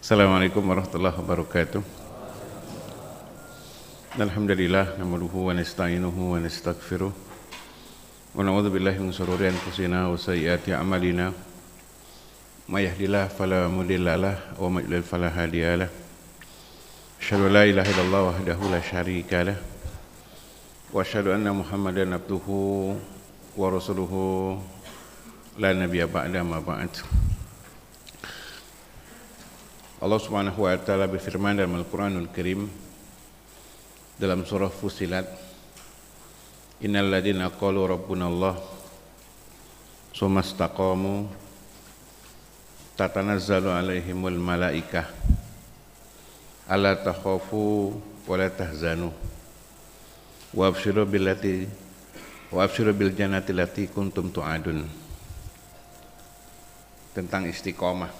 Assalamualaikum warahmatullahi wabarakatuh. Alhamdulillah nahmaduhu wa nasta'inuhu wa nastaghfiruh wa na'udzu billahi min shururi anfusina wa sayyiati a'malina. May yahdihillahu fala mudilla lahu wa may yudlil fala hadiya lahu. Asyhadu an la ilaha illallah wahdahu la syarika lahu wa asyhadu anna Muhammadan abduhu wa rasuluhu la nabiyya ba'da ma ba'd. Allah Subhanahu wa taala berfirman dalam Al-Qur'anul Karim dalam surah Fussilat, Innal ladzina qalu rabbuna Allah tsumma istaqamu tatanazzalu alaihimul malaikah alla takhafu wa la tahzanu wa abshiru bil jannati allati kuntum tu'adun. Tentang istiqomah.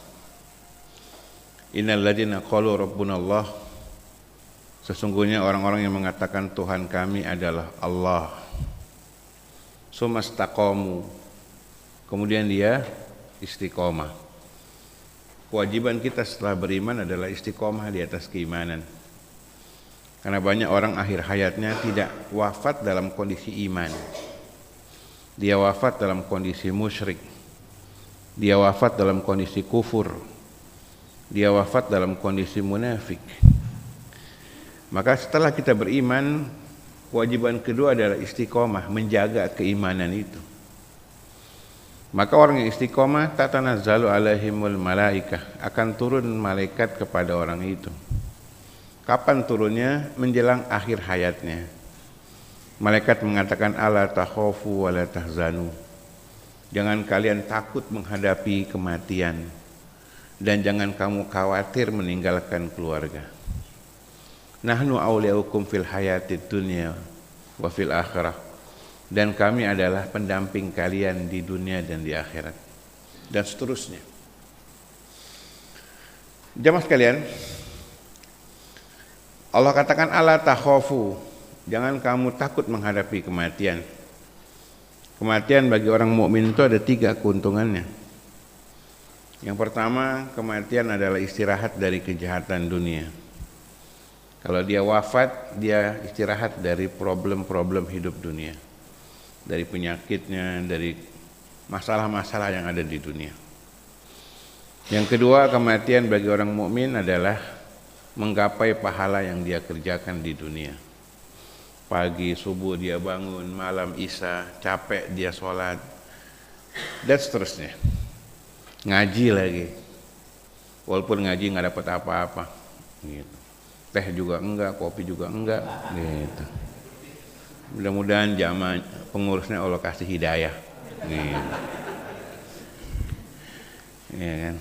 Innal ladzina qalu rabbuna Allah, sesungguhnya orang-orang yang mengatakan Tuhan kami adalah Allah. Tsumma istaqamu, kemudian dia istiqomah. Kewajiban kita setelah beriman adalah istiqomah di atas keimanan. Karena banyak orang akhir hayatnya tidak wafat dalam kondisi iman. Dia wafat dalam kondisi musyrik. Dia wafat dalam kondisi kufur. Dia wafat dalam kondisi munafik. Maka setelah kita beriman, kewajiban kedua adalah istiqomah, menjaga keimanan itu. Maka orang yang istiqomah, tatanazzalu alaihimul malaikah, akan turun malaikat kepada orang itu. Kapan turunnya? Menjelang akhir hayatnya. Malaikat mengatakan, ala takhafu wa la tahzanu. Jangan kalian takut menghadapi kematian, dan jangan kamu khawatir meninggalkan keluarga. Nahnu awliyaukum fil hayatid dunya wa fil akhirah. Dan kami adalah pendamping kalian di dunia dan di akhirat. Dan seterusnya. Jamaah sekalian, Allah katakan ala takhafu, jangan kamu takut menghadapi kematian. Kematian bagi orang mukmin itu ada 3 keuntungannya. Yang pertama, kematian adalah istirahat dari kejahatan dunia. Kalau dia wafat, dia istirahat dari problem-problem hidup dunia, dari penyakitnya, dari masalah-masalah yang ada di dunia. Yang kedua, kematian bagi orang mukmin adalah menggapai pahala yang dia kerjakan di dunia. Pagi, subuh dia bangun, malam isya, capek dia sholat, dan seterusnya. Ngaji lagi, walaupun ngaji nggak dapat apa-apa, gitu. Teh juga enggak, kopi juga enggak, gitu. Mudah-mudahan jamaah pengurusnya Allah kasih hidayah, gitu. Ya kan?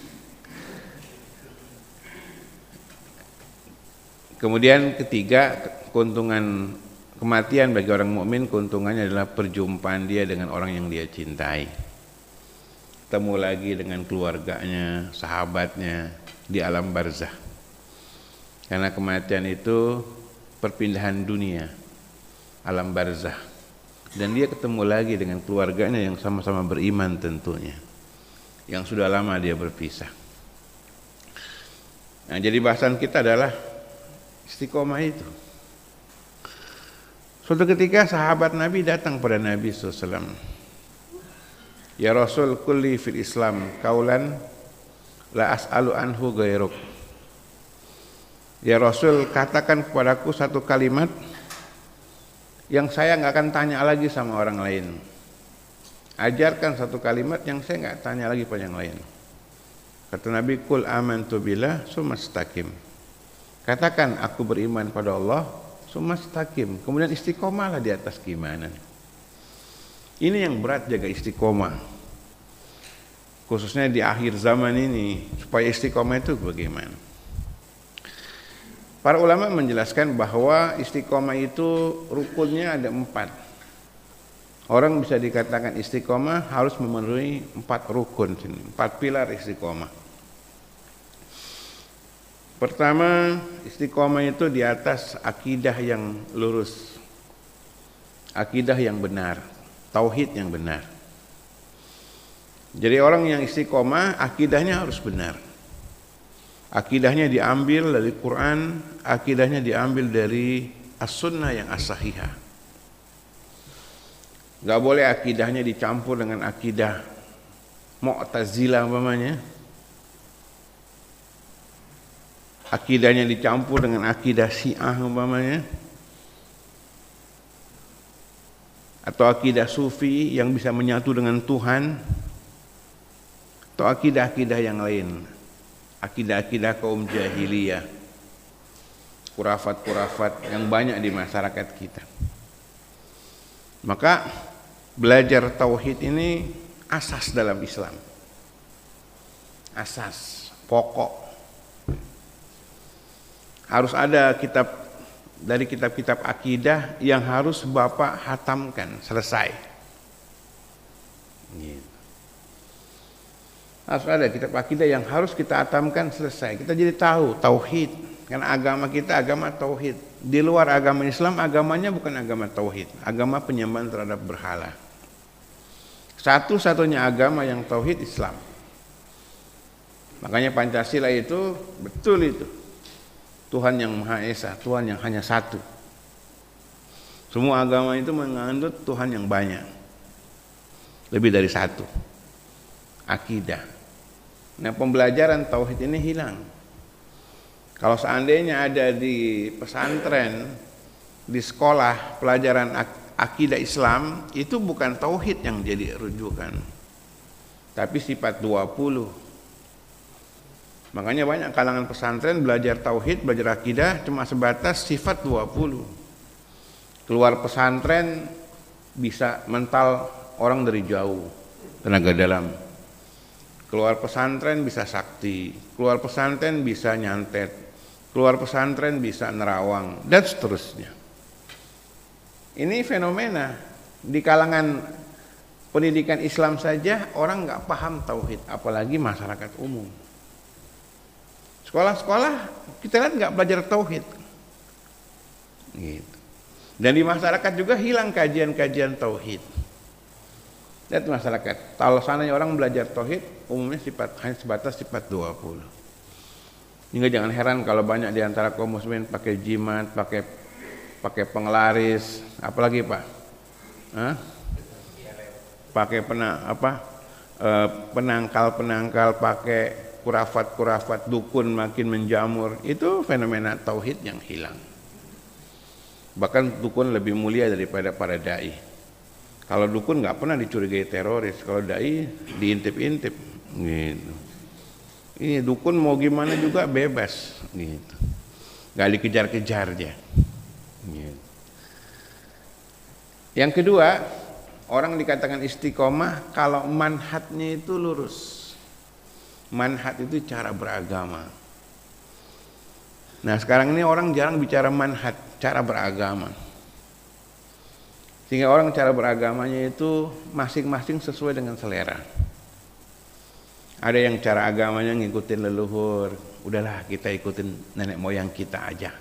Kemudian ketiga, keuntungan kematian bagi orang mukmin, keuntungannya adalah perjumpaan dia dengan orang yang dia cintai. Ketemu lagi dengan keluarganya, sahabatnya di alam barzah. Karena kematian itu perpindahan dunia, alam barzah. Dan dia ketemu lagi dengan keluarganya yang sama-sama beriman tentunya, yang sudah lama dia berpisah. Nah, jadi bahasan kita adalah istiqomah itu. Suatu ketika sahabat Nabi datang pada Nabi SAW. Ya Rasul, kulli fil Islam kaulan la as'alu anhu ghairuk. Ya Rasul, katakan kepadaku satu kalimat yang saya nggak akan tanya lagi sama orang lain. Ajarkan satu kalimat yang saya nggak tanya lagi pada yang lain. Kata Nabi, kul amantu billah tsumma istaqim. Katakan aku beriman pada Allah, tsumma istaqim. Kemudian istiqomahlah di atas keimanan. Ini yang berat, jaga istiqomah. Khususnya di akhir zaman ini, supaya istiqomah itu bagaimana? Para ulama menjelaskan bahwa istiqomah itu rukunnya ada 4. Orang bisa dikatakan istiqomah harus memenuhi 4 rukun, 4 pilar istiqomah. Pertama, istiqomah itu di atas akidah yang lurus, akidah yang benar, tauhid yang benar. Jadi orang yang istiqomah akidahnya harus benar. Akidahnya diambil dari Quran, akidahnya diambil dari as-sunnah yang as-sahihah. Gak boleh akidahnya dicampur dengan akidah Mu'tazilah umpamanya. Akidahnya dicampur dengan akidah Syiah umpamanya. Atau akidah Sufi yang bisa menyatu dengan Tuhan. Atau akidah-akidah yang lain. Akidah-akidah kaum jahiliyah, kurafat-kurafat yang banyak di masyarakat kita. Maka belajar tauhid ini asas dalam Islam, asas pokok. Harus ada kitab dari kitab-kitab akidah yang harus Bapak hatamkan selesai. Gitu. Harus ada kitab akidah yang harus kita hatamkan selesai. Kita jadi tahu tauhid. Karena agama kita agama tauhid. Di luar agama Islam agamanya bukan agama tauhid, agama penyembahan terhadap berhala. Satu-satunya agama yang tauhid Islam. Makanya Pancasila itu betul itu. Tuhan yang Maha Esa, Tuhan yang hanya satu. Semua agama itu mengandung Tuhan yang banyak. Lebih dari satu. Akidah. Nah, pembelajaran tauhid ini hilang. Kalau seandainya ada di pesantren, di sekolah pelajaran akidah Islam, itu bukan tauhid yang jadi rujukan, tapi sifat 20. Makanya banyak kalangan pesantren belajar tauhid, belajar akidah cuma sebatas sifat 20. Keluar pesantren bisa mental orang dari jauh, tenaga dalam. Keluar pesantren bisa sakti, keluar pesantren bisa nyantet, keluar pesantren bisa nerawang, dan seterusnya. Ini fenomena di kalangan pendidikan Islam saja orang nggak paham tauhid, apalagi masyarakat umum. Sekolah-sekolah kita lihat nggak belajar tauhid, gitu. Dan di masyarakat juga hilang kajian-kajian tauhid. Lihat masyarakat, kalau seandainya orang belajar tauhid, umumnya hanya sebatas sifat 20. Hingga jangan heran kalau banyak di antara kaum muslimin pakai jimat, pakai penglaris, apalagi Pak? Pakai penangkal, pakai kurafat-kurafat, dukun makin menjamur. Itu fenomena tauhid yang hilang. Bahkan dukun lebih mulia daripada para dai. Kalau dukun nggak pernah dicurigai teroris, kalau dai diintip-intip, gitu. Ini dukun mau gimana juga bebas, gitu. Nggak dikejar-kejar dia. Gitu. Yang kedua, orang dikatakan istiqomah kalau manhatnya itu lurus. Manhat itu cara beragama. Nah sekarang ini orang jarang bicara manhat, cara beragama. Sehingga orang cara beragamanya itu masing-masing sesuai dengan selera. Ada yang cara agamanya ngikutin leluhur, udahlah kita ikutin nenek moyang kita aja.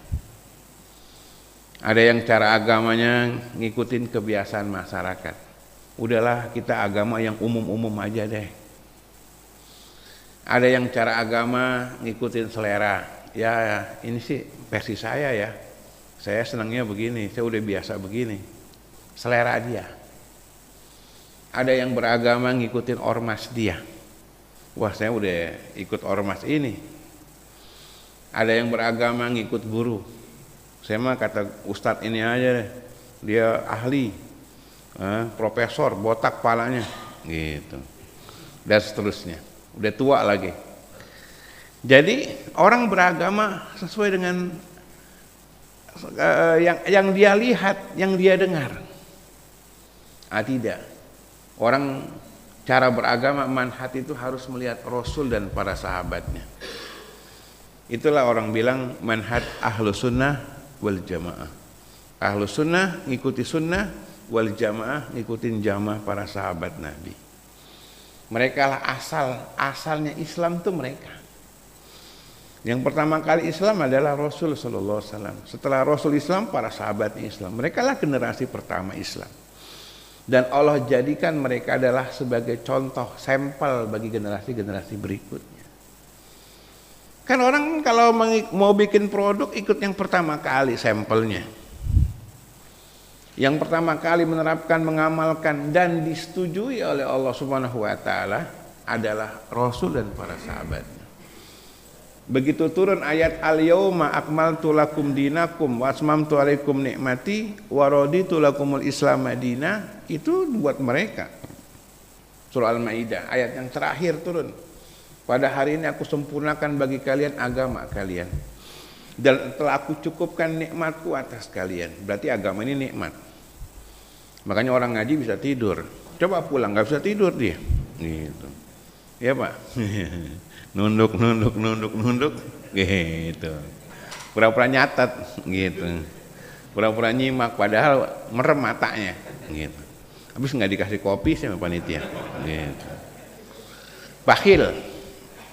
Ada yang cara agamanya ngikutin kebiasaan masyarakat, udahlah kita agama yang umum-umum aja deh. Ada yang cara agama ngikutin selera, ya ini sih versi saya ya, saya senangnya begini, saya udah biasa begini. Selera dia. Ada yang beragama ngikutin ormas dia. Wah saya udah ikut ormas ini. Ada yang beragama ngikut guru. Saya mah kata ustadz ini aja deh, dia ahli, profesor, botak palanya, gitu. Dan seterusnya. Udah tua lagi. Jadi orang beragama sesuai dengan yang dia lihat, yang dia dengar. Tidak. Orang cara beragama manhat itu harus melihat Rasul dan para sahabatnya. Itulah orang bilang manhat ahlu sunnah wal jamaah. Ahlu sunnah ngikuti sunnah, wal jamaah ngikutin jamaah para sahabat Nabi. Mereka lah asalnya Islam itu mereka. Yang pertama kali Islam adalah Rasul sallallahu alaihi wasallam. Setelah Rasul Islam, para sahabatnya Islam. Mereka lah generasi pertama Islam. Dan Allah jadikan mereka adalah sebagai contoh, sampel bagi generasi-generasi berikutnya. Kan orang kalau mau bikin produk ikut yang pertama kali sampelnya. Yang pertama kali menerapkan, mengamalkan dan disetujui oleh Allah Subhanahu wa taala adalah Rasul dan para sahabatnya. Begitu turun ayat al-yauma akmaltu lakum dinakum wa atmamtu alaikum nikmati wa raditu lakumul Islam madina, itu buat mereka. Surah Al-Maidah ayat yang terakhir turun. Pada hari ini aku sempurnakan bagi kalian agama kalian dan telah aku cukupkan nikmatku atas kalian. Berarti agama ini nikmat. Makanya orang ngaji bisa tidur. Coba pulang nggak bisa tidur dia. Gitu. Ya Pak. nunduk gitu. Pura-pura nyatet gitu. Pura-pura nyimak padahal merem matanya gitu. Habis nggak dikasih kopi sama panitia gitu. Bakhil.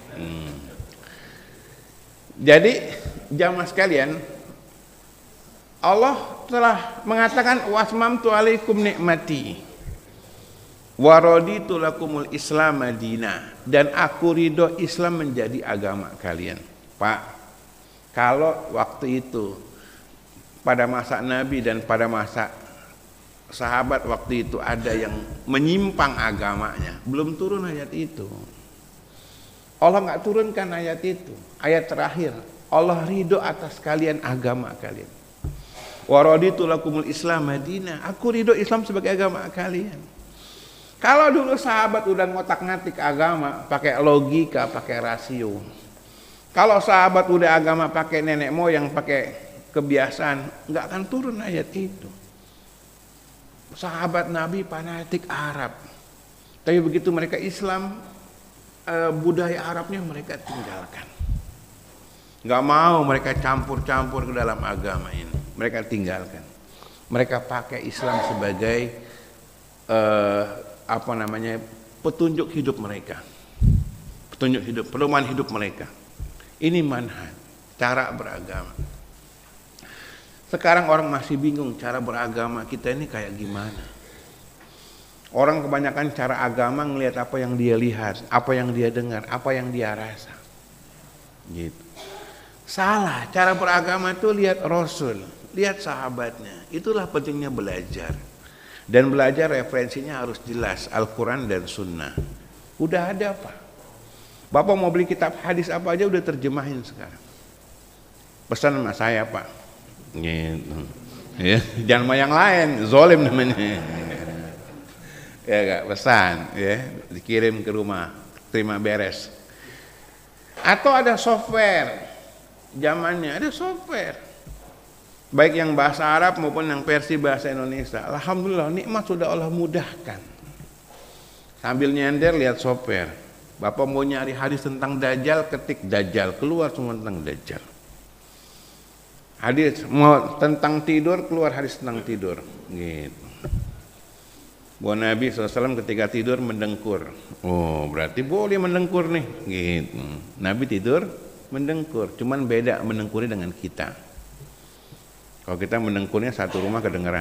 Jadi jamaah sekalian, Allah telah mengatakan wasmamtu alaikum nikmati wa raditu lakumul Islam madina, dan aku ridho Islam menjadi agama kalian. Pak, kalau waktu itu pada masa Nabi dan pada masa sahabat waktu itu ada yang menyimpang agamanya, belum turun ayat itu. Allah nggak turunkan ayat itu. Ayat terakhir, Allah ridho atas kalian agama kalian. Wa raditu lakumul Islam madina, aku ridho Islam sebagai agama kalian. Kalau dulu sahabat udah ngotak-ngatik agama pakai logika, pakai rasio. Kalau sahabat udah agama pakai nenek moyang, pakai kebiasaan, nggak akan turun ayat itu. Sahabat Nabi fanatik Arab, tapi begitu mereka Islam, budaya Arabnya mereka tinggalkan. Nggak mau mereka campur-campur ke dalam agama ini. Mereka tinggalkan. Mereka pakai Islam sebagai petunjuk hidup mereka. Petunjuk hidup, pedoman hidup mereka. Ini manhaj, cara beragama. Sekarang orang masih bingung cara beragama kita ini kayak gimana. Orang kebanyakan cara agama ngelihat apa yang dia lihat, apa yang dia dengar, apa yang dia rasa. Gitu. Salah, cara beragama itu lihat Rasul, lihat sahabatnya. Itulah pentingnya belajar. Dan belajar referensinya harus jelas, Al-Quran dan Sunnah. Udah ada Pak. Bapak mau beli kitab hadis apa aja udah terjemahin sekarang. Pesan sama saya Pak. Gitu. Ya, jangan sama yang lain, zolim namanya. Ya gak, pesan ya, dikirim ke rumah, terima beres. Atau ada software, zamannya ada software, baik yang bahasa Arab maupun yang versi bahasa Indonesia. Alhamdulillah, nikmat sudah Allah mudahkan. Sambil nyender lihat software. Bapak mau nyari hadis tentang Dajjal, ketik Dajjal, keluar semua tentang Dajjal. Hadis mau tentang tidur, keluar hadis tentang tidur. Gitu. Bahwa Nabi SAW ketika tidur mendengkur. Oh, berarti boleh mendengkur nih. Gitu. Nabi tidur mendengkur, cuman beda mendengkurnya dengan kita. Kalau kita mendengkurnya satu rumah kedengeran.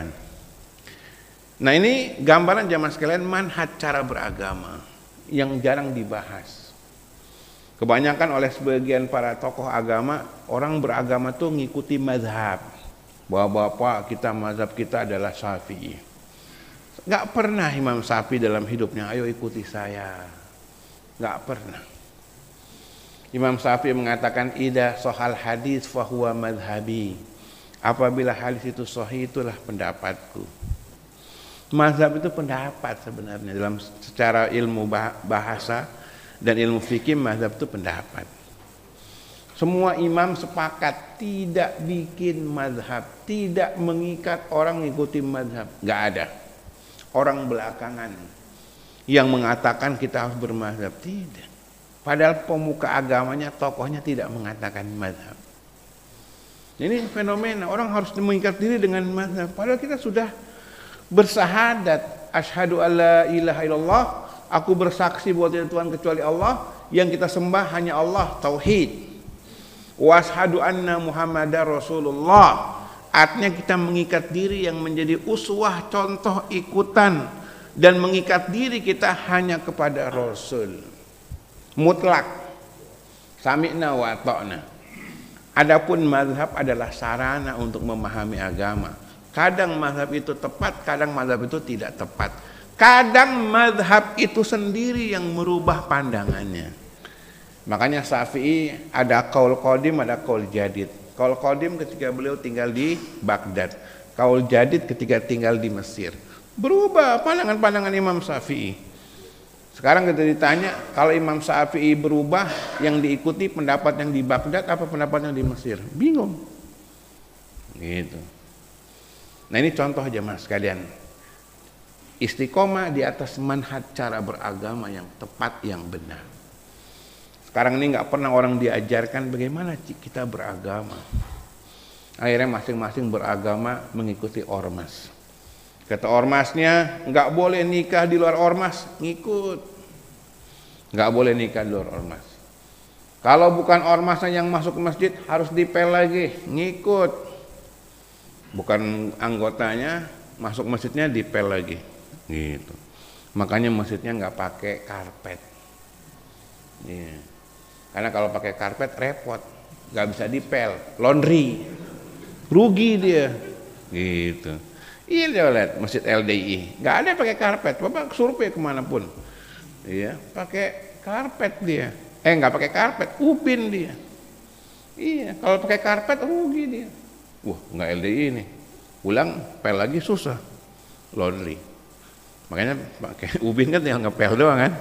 Nah ini gambaran jamaah sekalian manhaj cara beragama yang jarang dibahas. Kebanyakan oleh sebagian para tokoh agama, orang beragama tuh ngikuti mazhab. Bapak kita mazhab kita adalah Syafi'i. Gak pernah Imam Syafi'i dalam hidupnya, ayo ikuti saya. Gak pernah. Imam Syafi'i mengatakan, idza sahal hadis fahuwa madhabi. Apabila hadis itu sahih, itulah pendapatku. Mazhab itu pendapat sebenarnya. Dalam secara ilmu bahasa dan ilmu fikih, mazhab itu pendapat. Semua imam sepakat tidak bikin mazhab, tidak mengikat orang mengikuti mazhab. Gak ada. Orang belakangan yang mengatakan kita harus bermazhab, tidak. Padahal pemuka agamanya, tokohnya tidak mengatakan mazhab. Ini fenomena, orang harus mengikat diri dengan mazhab. Padahal kita sudah bersahadat, asyhadu alla ilaha illallah, aku bersaksi bahwa tidak Tuhan kecuali Allah, yang kita sembah hanya Allah, tauhid. Wa asyhadu anna Muhammadar Rasulullah. Artinya kita mengikat diri yang menjadi uswah, contoh ikutan, dan mengikat diri kita hanya kepada Rasul mutlak. Sami'na wa ata'na. Adapun mazhab adalah sarana untuk memahami agama. Kadang mazhab itu tepat, kadang mazhab itu tidak tepat. Kadang mazhab itu sendiri yang merubah pandangannya. Makanya Syafi'i ada qaul qadim, ada qaul jadid. Qaul qadim ketika beliau tinggal di Baghdad. Qaul jadid ketika tinggal di Mesir. Berubah pandangan-pandangan Imam Syafi'i. Sekarang kita ditanya, kalau Imam Syafi'i berubah, yang diikuti pendapat yang di Baghdad apa pendapat yang di Mesir? Bingung. Gitu. Nah ini contoh aja mas sekalian. Istiqomah di atas manhaj cara beragama yang tepat, yang benar. Sekarang ini nggak pernah orang diajarkan bagaimana kita beragama. Akhirnya masing-masing beragama mengikuti ormas. Kata ormasnya nggak boleh nikah di luar ormas, ngikut. Nggak boleh nikah di luar ormas. Kalau bukan ormasnya yang masuk ke masjid harus dipel lagi, ngikut. Bukan anggotanya masuk masjidnya dipel lagi, gitu. Makanya masjidnya nggak pakai karpet. Yeah. Karena kalau pakai karpet repot, nggak bisa dipel, laundry, rugi dia, gitu. Iya lihat masjid LDI, nggak ada pakai karpet. Bapak survei kemanapun, iya pakai karpet dia. Nggak pakai karpet, upin dia. Iya, kalau pakai karpet rugi dia. Wah, nggak LDI ini, pulang pel lagi susah, laundry. Makanya pakai ubin kan yang ngepel doang kan.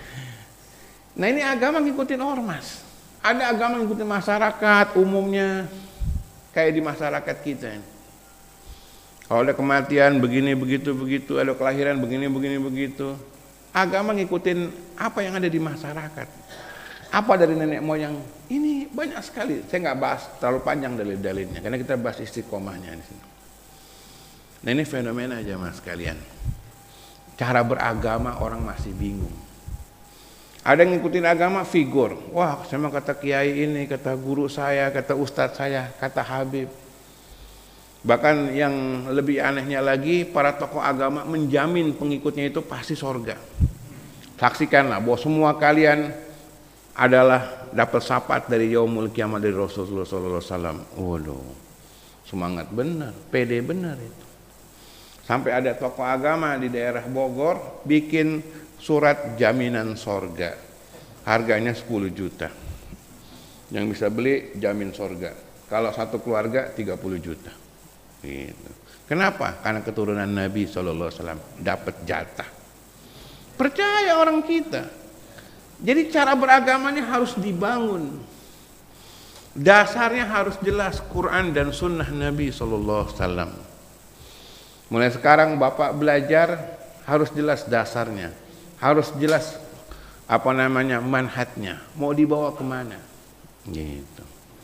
Nah ini agama ngikutin ormas. Ada agama ngikutin masyarakat umumnya, kayak di masyarakat kita ini. Kalau ada kematian begini begitu, ada kelahiran begini begitu. Agama ngikutin apa yang ada di masyarakat. Apa dari nenek moyang? Ini banyak sekali. Saya nggak bahas terlalu panjang dalil-dalilnya, karena kita bahas istiqomahnya di sini. Nah ini fenomena aja mas kalian. Cara beragama orang masih bingung. Ada yang ngikutin agama figur. Wah, sama kata kiai ini, kata guru saya, kata ustadz saya, kata Habib. Bahkan yang lebih anehnya lagi, para tokoh agama menjamin pengikutnya itu pasti sorga. Saksikanlah bahwa semua kalian adalah dapat syafaat dari yaumul kiamat dari Rasulullah SAW. Waduh, semangat benar, pede benar itu. Sampai ada tokoh agama di daerah Bogor bikin surat jaminan sorga, harganya 10 juta. Yang bisa beli jamin sorga. Kalau satu keluarga 30 juta. Gitu. Kenapa? Karena keturunan Nabi SAW dapat jatah. Percaya orang kita. Jadi cara beragamanya harus dibangun. Dasarnya harus jelas Quran dan Sunnah Nabi SAW. Mulai sekarang Bapak belajar harus jelas dasarnya, harus jelas manhajnya, mau dibawa kemana, gitu.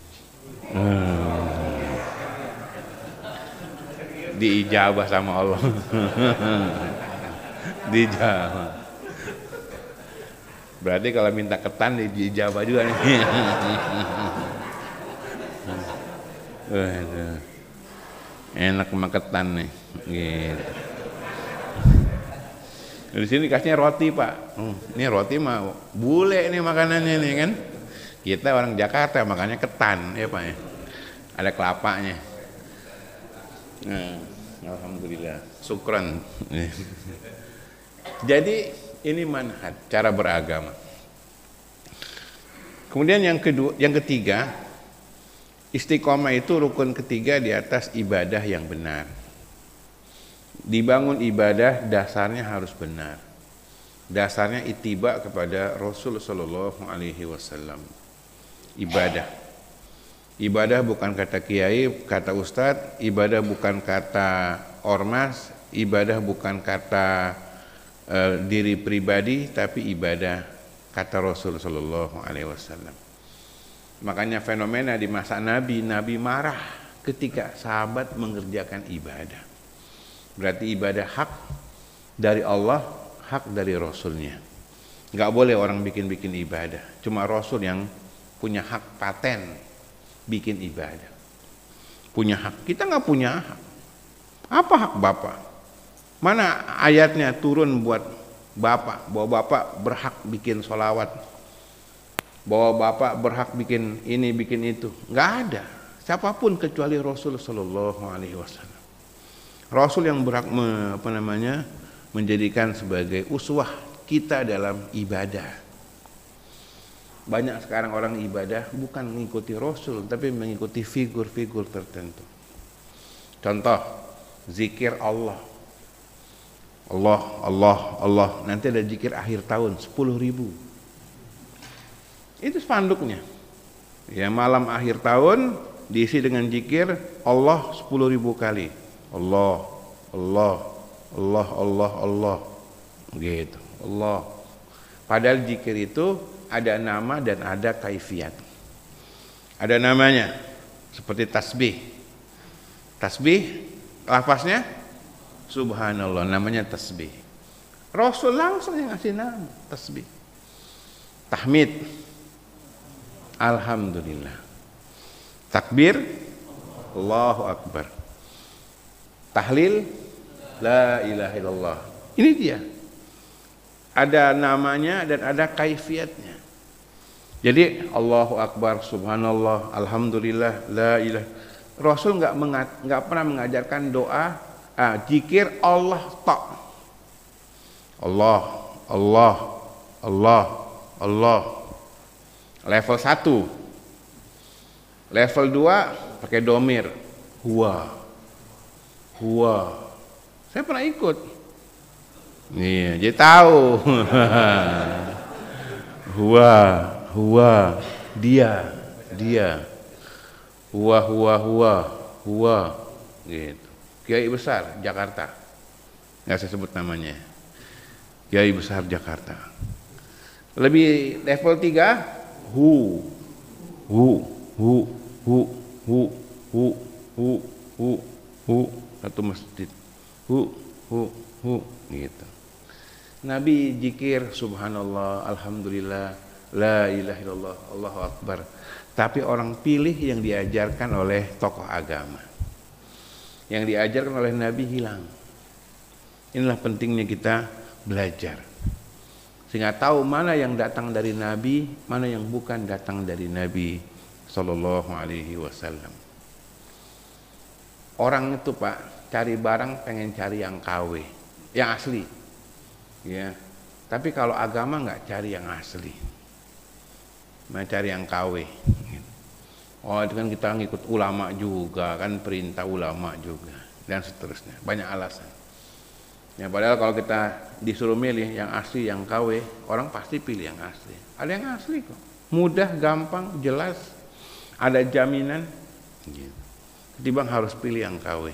Diijabah sama Allah. Dijabah. Berarti kalau minta ketan diijabah juga nih. Enak sama ketan nih, gitu. Di sini kasihnya roti pak. Ini roti mah bule nih makanannya nih kan. Kita orang Jakarta makannya ketan ya pak ya. Ada kelapanya. Nah, alhamdulillah, syukran. Jadi ini manhaj cara beragama. Kemudian yang ketiga, istiqomah itu rukun ketiga di atas ibadah yang benar. Dibangun ibadah dasarnya harus benar. Dasarnya ittiba kepada Rasul sallallahu alaihi wasallam. Ibadah bukan kata kiai, kata ustadz, ibadah bukan kata ormas, ibadah bukan kata diri pribadi, tapi ibadah kata Rasul sallallahu alaihi wasallam. Makanya fenomena di masa Nabi marah ketika sahabat mengerjakan ibadah. Berarti ibadah hak dari Allah, hak dari Rasulnya. Nggak boleh orang bikin ibadah. Cuma Rasul yang punya hak paten bikin ibadah. Punya hak. Kita nggak punya hak. Apa hak Bapak? Mana ayatnya turun buat Bapak, bahwa Bapak berhak bikin sholawat bahwa bapak berhak bikin ini bikin itu, nggak ada siapapun kecuali Rasul Shallallahu Alaihi Wasallam. Rasul yang berhak menjadikan sebagai uswah kita dalam ibadah. Banyak sekarang orang ibadah bukan mengikuti Rasul tapi mengikuti figur-figur tertentu. Contoh zikir Allah, Allah, Allah, Allah. Nanti ada zikir akhir tahun 10.000. Itu spanduknya. Ya, malam akhir tahun diisi dengan zikir Allah 10.000 kali. Allah, Allah, Allah, Allah, Allah. Gitu. Allah. Padahal zikir itu ada nama dan ada kaifiat. Ada namanya seperti tasbih. Tasbih lafaznya subhanallah, namanya tasbih. Rasul langsung yang ngasih nama tasbih. Tahmid alhamdulillah. Takbir Allahu akbar. Tahlil la ilaha illallah. Ini dia. Ada namanya dan ada kaifiatnya. Jadi Allahu akbar, subhanallah, alhamdulillah, la ilaha. Rasul enggak pernah mengajarkan doa zikir Allah tok. Allah, Allah, Allah, Allah. Level 1. Level 2 pakai domir. Huwa. Huwa. Saya pernah ikut. Iya, jadi tahu. Huwa, huwa, dia, dia. Huwa, huwa, huwa, huwa. Gitu. Kiai besar Jakarta. Enggak saya sebut namanya. Kiai besar Jakarta. Lebih level 3 hu satu masjid hu gitu. Nabi zikir subhanallah, alhamdulillah, la ilaha illallah, Allahu akbar. Tapi orang pilih yang diajarkan oleh tokoh agama, yang diajarkan oleh Nabi hilang. Inilah pentingnya kita belajar sehingga tahu mana yang datang dari Nabi, mana yang bukan datang dari Nabi Sallallahu Alaihi Wasallam. Orang itu Pak cari barang pengen cari yang KW, yang asli, ya. Tapi kalau agama nggak cari yang asli, mau cari yang KW. Oh itu kan kita ngikut ulama juga, kan perintah ulama juga dan seterusnya, banyak alasan. Ya, padahal kalau kita disuruh milih yang asli, yang KW, orang pasti pilih yang asli. Ada yang asli kok, mudah, gampang, jelas, ada jaminan. Gitu. Ketimbang harus pilih yang KW.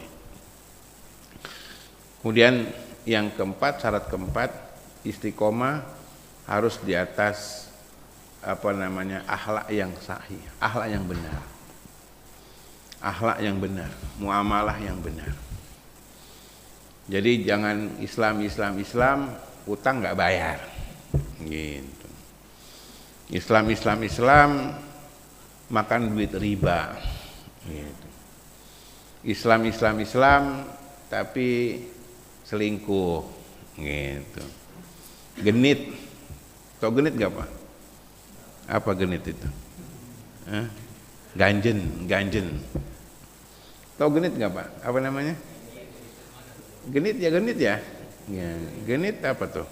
Kemudian yang keempat, syarat keempat, istiqomah harus di atas akhlak yang sahih, akhlak yang benar, akhlak yang benar, muamalah yang benar. Jadi jangan Islam utang nggak bayar, gitu. Islam makan duit riba, gitu. Islam tapi selingkuh, gitu. Genit, tau genit nggak Pak? Apa genit itu? Ganjen. Tau genit nggak Pak? Apa namanya? Genit ya. Ya, genit apa tuh?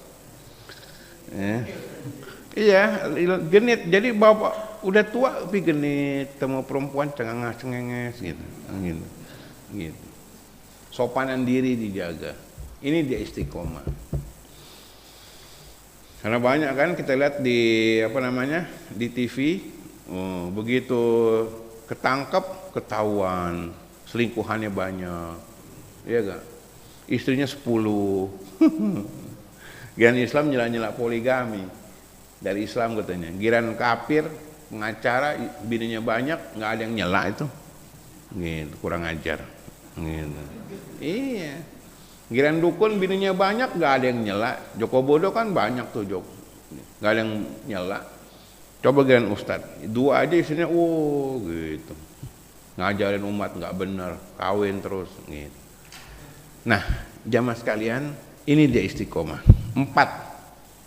Iya, genit. Jadi bapak udah tua tapi genit, temu perempuan cengenges gitu. Gitu. Sopanan diri dijaga. Ini dia istiqomah. Karena banyak kan kita lihat di di TV, begitu ketangkep ketahuan selingkuhannya banyak, iya gak? Istrinya 10. Giran Islam nyela poligami dari Islam katanya. Giran kafir pengacara bininya banyak, nggak ada yang nyela itu, gitu, kurang ajar. Gitu. Iya. Giran dukun bininya banyak, nggak ada yang nyela. Joko Bodo kan banyak tuh nggak ada yang nyela. Coba giran Ustadz, 2 aja istrinya, gitu, ngajarin umat nggak benar, kawin terus, gitu. Nah, jamaah sekalian, ini dia istiqomah. 4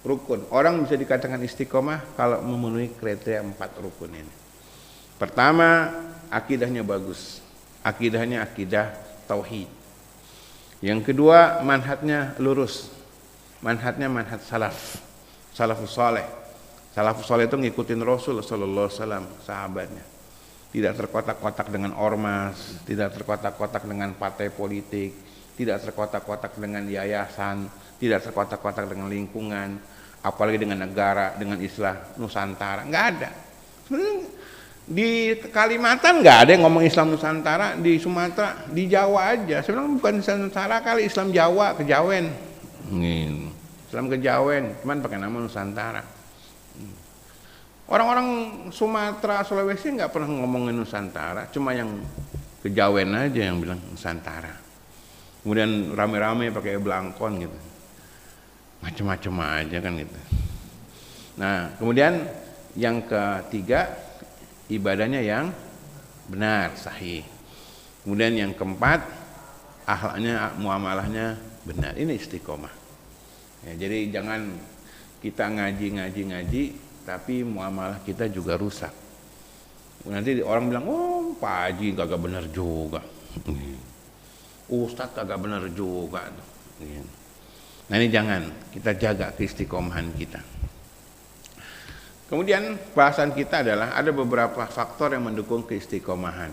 rukun. Orang bisa dikatakan istiqomah kalau memenuhi kriteria 4 rukun ini. Pertama, akidahnya bagus. Akidahnya akidah tauhid. Yang kedua, manhajnya lurus. Manhajnya manhaj salaf. Salafus saleh. Salafus saleh itu ngikutin Rasul sallallahu alaihi wasallam, sahabatnya. Tidak terkotak-kotak dengan ormas, tidak terkotak-kotak dengan partai politik, tidak terkotak-kotak dengan yayasan, tidak terkotak-kotak dengan lingkungan, apalagi dengan negara, dengan istilah Nusantara. Nggak ada. Sebenarnya di Kalimantan nggak ada yang ngomong Islam Nusantara, di Sumatera, di Jawa aja. Sebenarnya bukan Islam Nusantara kali, Islam Jawa, Kejawen. Islam Kejawen, cuman pakai nama Nusantara. Orang-orang Sumatera, Sulawesi nggak pernah ngomongin Nusantara, cuma yang Kejawen aja yang bilang Nusantara. Kemudian rame-rame pakai belangkon gitu, macam-macam aja kan gitu. Nah, kemudian yang ketiga, ibadahnya yang benar, sahih. Kemudian yang keempat, akhlaknya, muamalahnya benar. Ini istiqomah. Ya, jadi jangan kita ngaji, tapi muamalah kita juga rusak. Nanti orang bilang, oh Pak Haji kagak benar juga, Ustadz kagak benar juga. Nah ini jangan, kita jaga keistiqomahan kita. Kemudian bahasan kita adalah ada beberapa faktor yang mendukung keistiqomahan.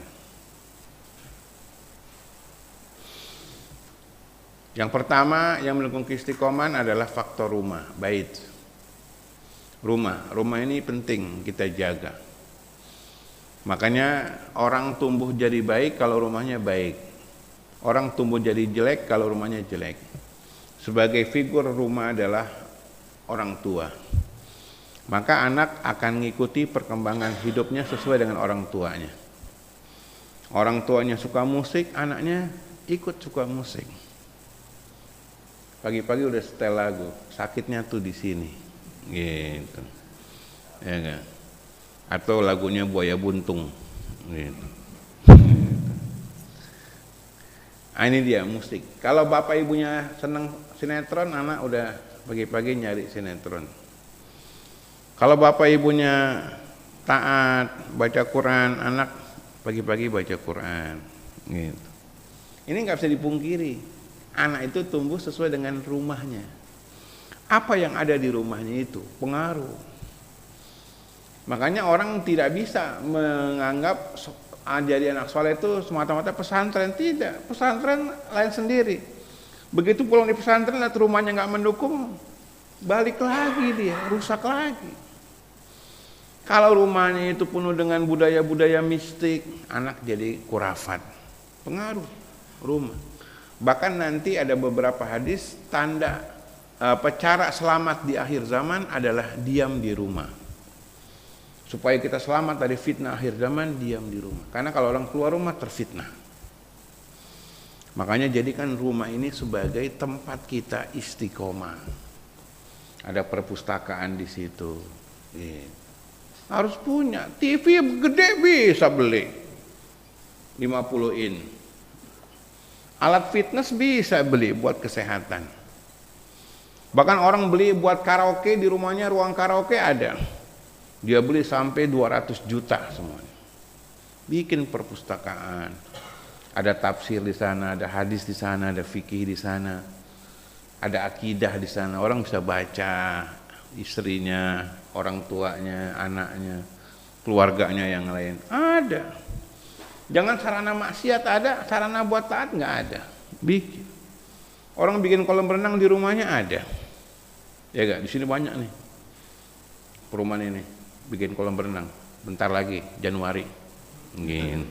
Yang pertama yang mendukung keistiqomahan adalah faktor rumah, bait. Rumah ini penting kita jaga. Makanya orang tumbuh jadi baik kalau rumahnya baik. Orang tumbuh jadi jelek kalau rumahnya jelek. Sebagai figur rumah adalah orang tua. Maka anak akan mengikuti perkembangan hidupnya sesuai dengan orang tuanya. Orang tuanya suka musik, anaknya ikut suka musik. Pagi-pagi udah setel lagu, sakitnya tuh di sini, gitu, ya kan? Atau lagunya Buaya Buntung, gitu. Nah, ini dia musik. Kalau bapak ibunya seneng sinetron, anak udah pagi-pagi nyari sinetron. Kalau bapak ibunya taat baca Quran, anak pagi-pagi baca Quran, gitu. Ini nggak bisa dipungkiri. Anak itu tumbuh sesuai dengan rumahnya. Apa yang ada di rumahnya itu pengaruh. Makanya orang tidak bisa menganggap jadi anak soleh itu semata-mata pesantren. Tidak, pesantren lain sendiri. Begitu pulang di pesantren, lihat rumahnya nggak mendukung, balik lagi dia, rusak lagi. Kalau rumahnya itu penuh dengan budaya-budaya mistik, anak jadi kurafat. Pengaruh rumah. Bahkan nanti ada beberapa hadis tanda cara selamat di akhir zaman adalah diam di rumah. Supaya kita selamat dari fitnah akhir zaman, diam di rumah. Karena kalau orang keluar rumah terfitnah. Makanya jadikan rumah ini sebagai tempat kita istiqomah. Ada perpustakaan di situ. Harus punya. TV gede bisa beli 50 in. Alat fitness bisa beli buat kesehatan. Bahkan orang beli buat karaoke di rumahnya, ruang karaoke ada. Dia beli sampai 200 juta semuanya. Bikin perpustakaan. Ada tafsir di sana, ada hadis di sana, ada fikih di sana. Ada akidah di sana. Orang bisa baca, istrinya, orang tuanya, anaknya, keluarganya yang lain. Ada. Jangan sarana maksiat ada, sarana buat taat nggak ada. Bikin. Orang bikin kolam renang di rumahnya ada. Ya gak? Di sini banyak nih. Perumahan ini bikin kolam renang. Bentar lagi Januari. Mungkin.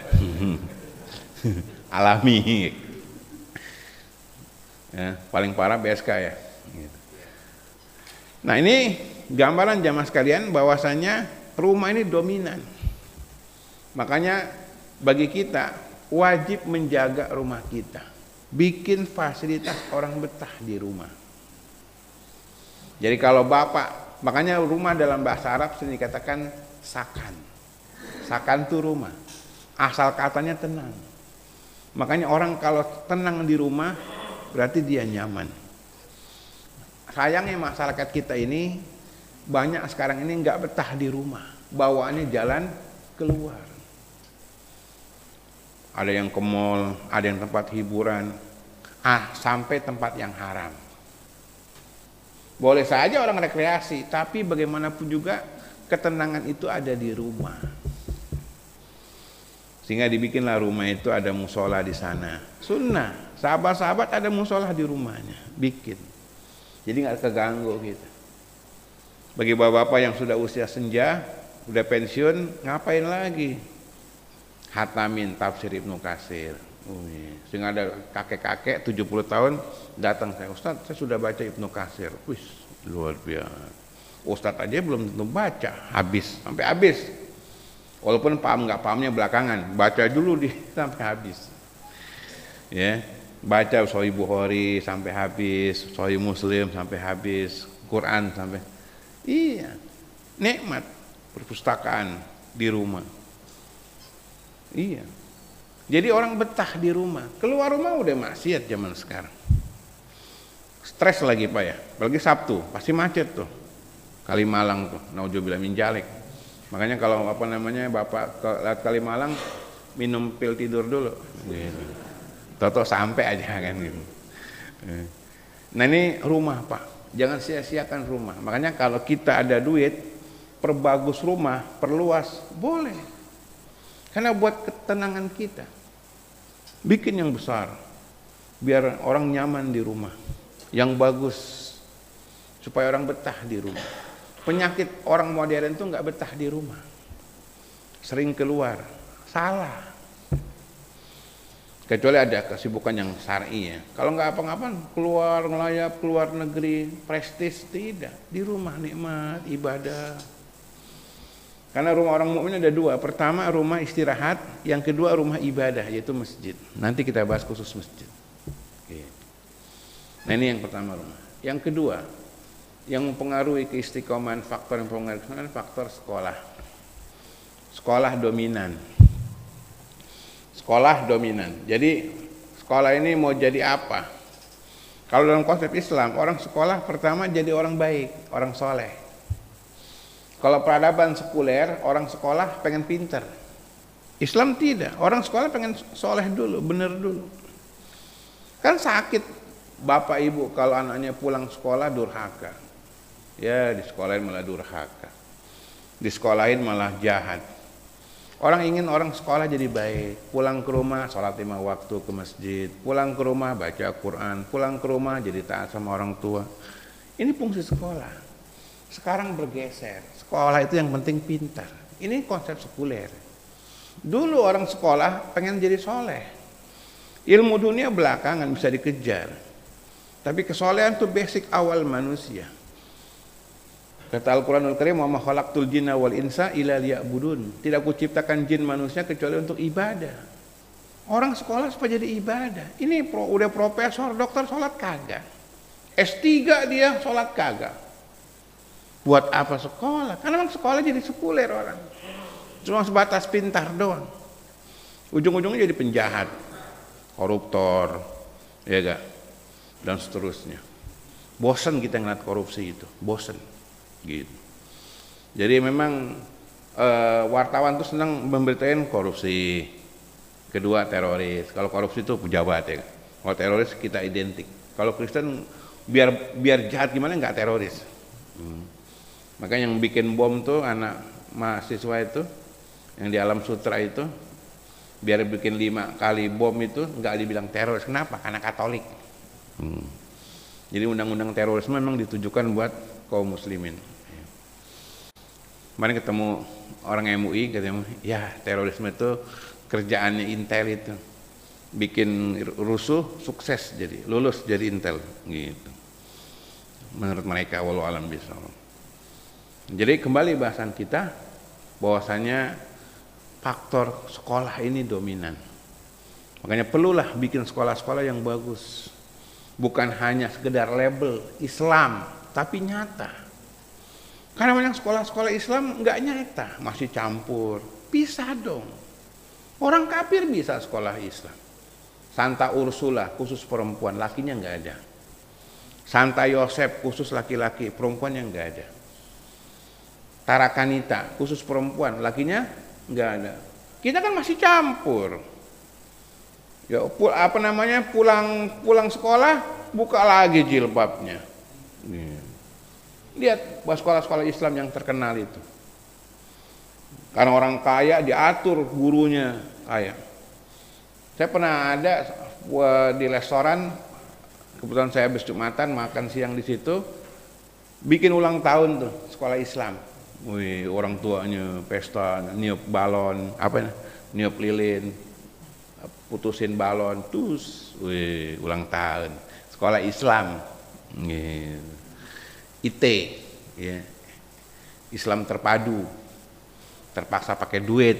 Alami. Ya, paling parah BSK ya. Gitu. Nah ini gambaran jamaah sekalian bahwasanya rumah ini dominan. Makanya bagi kita wajib menjaga rumah kita, bikin fasilitas orang betah di rumah. Jadi kalau bapak, makanya rumah dalam bahasa Arab sering dikatakan sakan. Sakan itu rumah, asal katanya tenang. Makanya orang kalau tenang di rumah berarti dia nyaman. sayangnya masyarakat kita ini banyak sekarang ini nggak betah di rumah, bawaannya jalan keluar. Ada yang ke mall, ada yang tempat hiburan, sampai tempat yang haram. Boleh saja orang rekreasi, tapi bagaimanapun juga ketenangan itu ada di rumah. Sehingga dibikinlah rumah itu ada musola di sana. Sunnah, sahabat-sahabat ada musola di rumahnya, bikin. Jadi nggak keganggu gitu. Bagi bapak-bapak yang sudah usia senja, udah pensiun, ngapain lagi? Hatamin tafsir Ibnu Katsir. Sehingga ada kakek-kakek 70 tahun datang, saya Ustaz, saya sudah baca Ibnu Katsir. Wih, luar biasa. Ustaz aja belum tentu baca, sampai habis. Walaupun paham nggak pahamnya belakangan, baca dulu sampai habis. Ya, baca Sahih Bukhari sampai habis, Sahih Muslim sampai habis, Quran sampai. Iya, nikmat perpustakaan di rumah. Iya. Jadi orang betah di rumah. Keluar rumah udah maksiat zaman sekarang. Stres lagi Pak ya. Apalagi Sabtu, pasti macet tuh. Kalimalang tuh, nauzubillah min dzalik. Makanya kalau Bapak lewat Kalimalang minum pil tidur dulu. Gitu. Toto sampai aja kan gitu. Nah ini rumah Pak. Jangan sia-siakan rumah. Makanya kalau kita ada duit, perbagus rumah, perluas, boleh. Karena buat ketenangan kita. Bikin yang besar. Biar orang nyaman di rumah. Yang bagus. Supaya orang betah di rumah. Penyakit orang modern itu nggak betah di rumah. Sering keluar. Salah. Kecuali ada kesibukan yang syar'i ya. Kalau nggak apa-apa keluar ngelayap, keluar negeri, prestis, tidak. Di rumah nikmat, ibadah. Karena rumah orang mukmin ada dua. Pertama rumah istirahat, yang kedua rumah ibadah yaitu masjid. Nanti kita bahas khusus masjid. Oke. Nah ini yang pertama rumah. Yang kedua, yang mempengaruhi keistiqomahan, faktor yang mempengaruhi faktor sekolah. Sekolah dominan. Sekolah dominan. Jadi sekolah ini mau jadi apa? Kalau dalam konsep Islam, orang sekolah pertama jadi orang baik, orang soleh. Kalau peradaban sekuler, orang sekolah pengen pinter. Islam tidak, orang sekolah pengen soleh dulu, bener dulu. Kan sakit bapak ibu kalau anaknya pulang sekolah durhaka. Ya di sekolahin malah durhaka. Di sekolahin malah jahat. Orang ingin orang sekolah jadi baik. Pulang ke rumah sholat 5 waktu ke masjid. Pulang ke rumah baca Quran. Pulang ke rumah jadi taat sama orang tua. Ini fungsi sekolah. Sekarang bergeser. Sekolah itu yang penting pintar. Ini konsep sekuler. Dulu orang sekolah pengen jadi soleh. Ilmu dunia belakangan bisa dikejar. Tapi kesolehan itu basic awal manusia. Kata Al-Quranul Karim, wa ma khalaqtul jinna wal insa illa liya'budun. Tidak kuciptakan jin manusia kecuali untuk ibadah. Orang sekolah supaya jadi ibadah. Ini udah profesor, dokter, sholat kagak. S3 dia sholat kagak. Buat apa sekolah? Karena memang sekolah jadi sekuler orang. Cuma sebatas pintar doang. Ujung-ujungnya jadi penjahat, koruptor, ya gak? Dan seterusnya. Bosan kita ngeliat korupsi itu, bosan. Gitu. Jadi memang wartawan tuh senang memberitain korupsi. Kedua teroris. Kalau korupsi itu pejabat ya. Kalau teroris kita identik. Kalau Kristen biar jahat gimana nggak teroris. Makanya yang bikin bom tuh anak mahasiswa itu yang di Alam Sutra itu biar bikin 5 kali bom itu nggak dibilang teroris. Kenapa? Karena Katolik. Jadi undang-undang terorisme memang ditujukan buat kaum muslimin. Kemarin ketemu orang MUI katanya, ya terorisme itu kerjaannya Intel itu. Bikin rusuh sukses jadi, lulus jadi Intel gitu. Menurut mereka walau alam bisawab. Jadi kembali bahasan kita bahwasanya faktor sekolah ini dominan. Makanya perlulah bikin sekolah-sekolah yang bagus. Bukan hanya sekedar label Islam, tapi nyata. Karena banyak sekolah-sekolah Islam nggak nyata, masih campur. Bisa dong. Orang kafir bisa sekolah Islam. Santa Ursula khusus perempuan, lakinya nggak ada. Santa Yosef khusus laki-laki, perempuannya enggak ada. Tarakanita khusus perempuan, lakinya enggak ada. Kita kan masih campur. Ya, pulang sekolah buka lagi jilbabnya. Lihat sekolah-sekolah Islam yang terkenal itu. Karena orang kaya diatur gurunya kaya. Saya pernah ada di restoran, kebetulan saya habis Jumatan makan siang di situ, bikin ulang tahun tuh sekolah Islam. Wih, orang tuanya pesta, niup balon, niup lilin, putusin balon, wih, ulang tahun sekolah Islam. IT, ya. Islam terpadu, terpaksa pakai duit.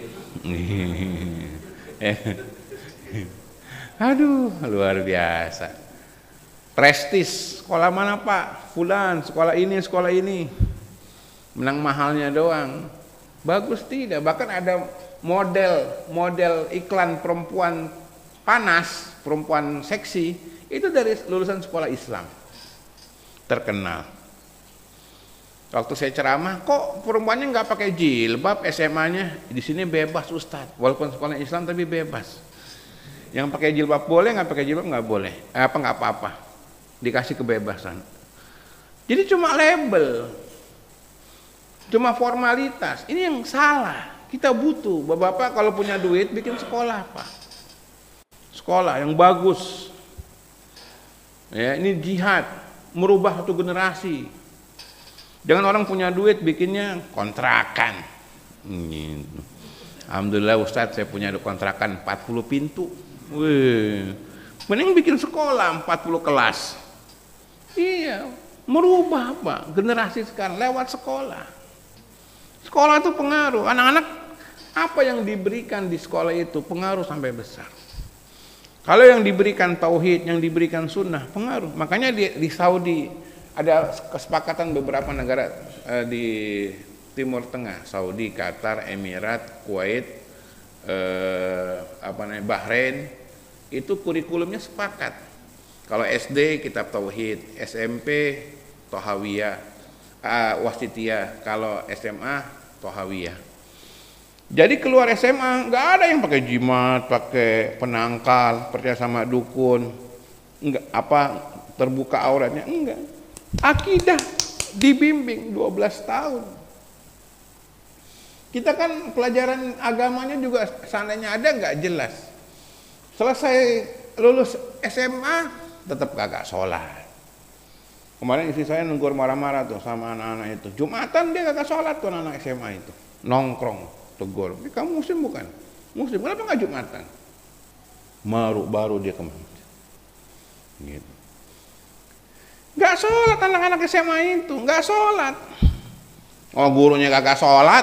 Aduh, luar biasa. Prestis, sekolah mana Pak? Fulan, sekolah ini. Menang mahalnya doang. Bagus tidak? Bahkan ada model iklan perempuan panas, perempuan seksi, itu dari lulusan sekolah Islam. Terkenal. Waktu saya ceramah, kok perempuannya nggak pakai jilbab SMA-nya? Di sini bebas Ustadz, walaupun sekolah Islam tapi bebas. Yang pakai jilbab boleh, nggak pakai jilbab nggak boleh. Nggak apa-apa, dikasih kebebasan. Jadi cuma label, cuma formalitas. Ini yang salah. Kita butuh, bapak-bapak kalau punya duit bikin sekolah Pak. Sekolah yang bagus. Ya, ini jihad, merubah satu generasi. Jangan orang punya duit bikinnya kontrakan. Alhamdulillah Ustadz, saya punya kontrakan 40 pintu. Wih, mending bikin sekolah 40 kelas. Iya, merubah Pak generasi sekarang lewat sekolah. Sekolah itu pengaruh. Anak-anak apa yang diberikan di sekolah itu pengaruh sampai besar. Kalau yang diberikan tauhid, yang diberikan sunnah, pengaruh. Makanya di Saudi ada kesepakatan beberapa negara di Timur Tengah, Saudi, Qatar, Emirat, Kuwait, Bahrain, itu kurikulumnya sepakat. Kalau SD kitab tauhid, SMP Tohawiyah, Wasitiyah, kalau SMA Tohawiyah. Jadi keluar SMA nggak ada yang pakai jimat, pakai penangkal, percaya sama dukun, enggak terbuka auratnya, enggak. Akidah dibimbing 12 tahun. Kita kan pelajaran agamanya juga seandainya ada nggak jelas. Selesai lulus SMA tetap kagak sholat. Kemarin istri saya nunggu marah-marah tuh sama anak-anak itu. Jumatan dia kagak sholat tuh anak SMA itu. Nongkrong, tegur. Kamu muslim bukan? Muslim, kenapa nggak Jumatan? Baru dia kemana? Gitu. Nggak sholat anak-anak SMA itu, nggak sholat. Oh gurunya kagak sholat.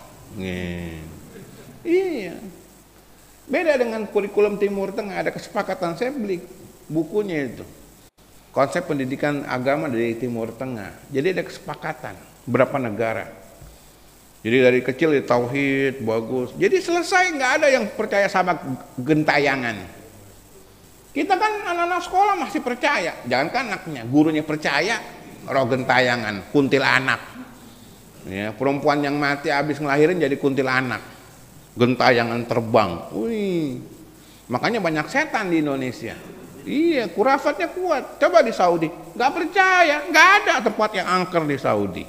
Iya. Beda dengan kurikulum Timur Tengah, ada kesepakatan. Saya beli bukunya itu. Konsep pendidikan agama dari Timur Tengah. Jadi ada kesepakatan berapa negara. Jadi dari kecil di tauhid bagus. Jadi selesai, nggak ada yang percaya sama gentayangan. Kita kan anak-anak sekolah masih percaya, jangankan anaknya, gurunya percaya, roh gentayangan, kuntilanak. Ya, perempuan yang mati habis ngelahirin jadi kuntilanak, gentayangan terbang. Wih, makanya banyak setan di Indonesia. Iya, kurafatnya kuat. Coba di Saudi, nggak percaya, nggak ada tempat yang angker di Saudi.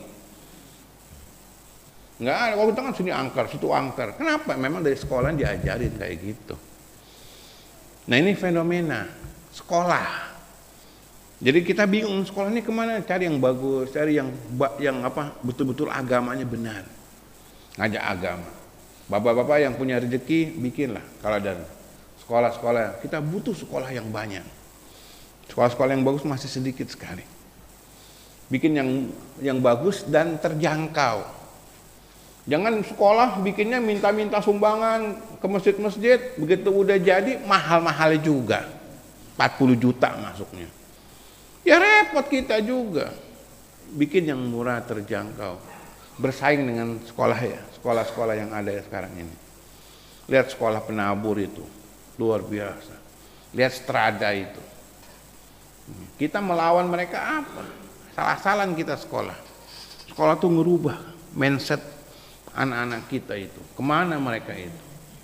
Nggak ada. Waktu itu kan sini angker, situ angker. Kenapa? Memang dari sekolah diajarin kayak gitu. Nah ini fenomena sekolah. Jadi kita bingung sekolah ini kemana? Cari yang bagus, cari yang betul-betul agamanya benar, ngajak agama. Bapak-bapak yang punya rezeki bikinlah. Kalau ada sekolah-sekolah, kita butuh sekolah yang banyak. Sekolah-sekolah yang bagus masih sedikit sekali. Bikin yang bagus dan terjangkau. Jangan sekolah bikinnya minta-minta sumbangan ke masjid-masjid, begitu udah jadi mahal-mahal juga. 40 juta masuknya. Ya repot kita juga. Bikin yang murah terjangkau. Bersaing dengan sekolah-sekolah yang ada sekarang ini. Lihat sekolah penabur itu, luar biasa. Lihat Strada itu. Kita melawan mereka apa? Salah-salahan kita sekolah. Sekolah tuh ngerubah mindset anak-anak kita itu. Kemana mereka itu?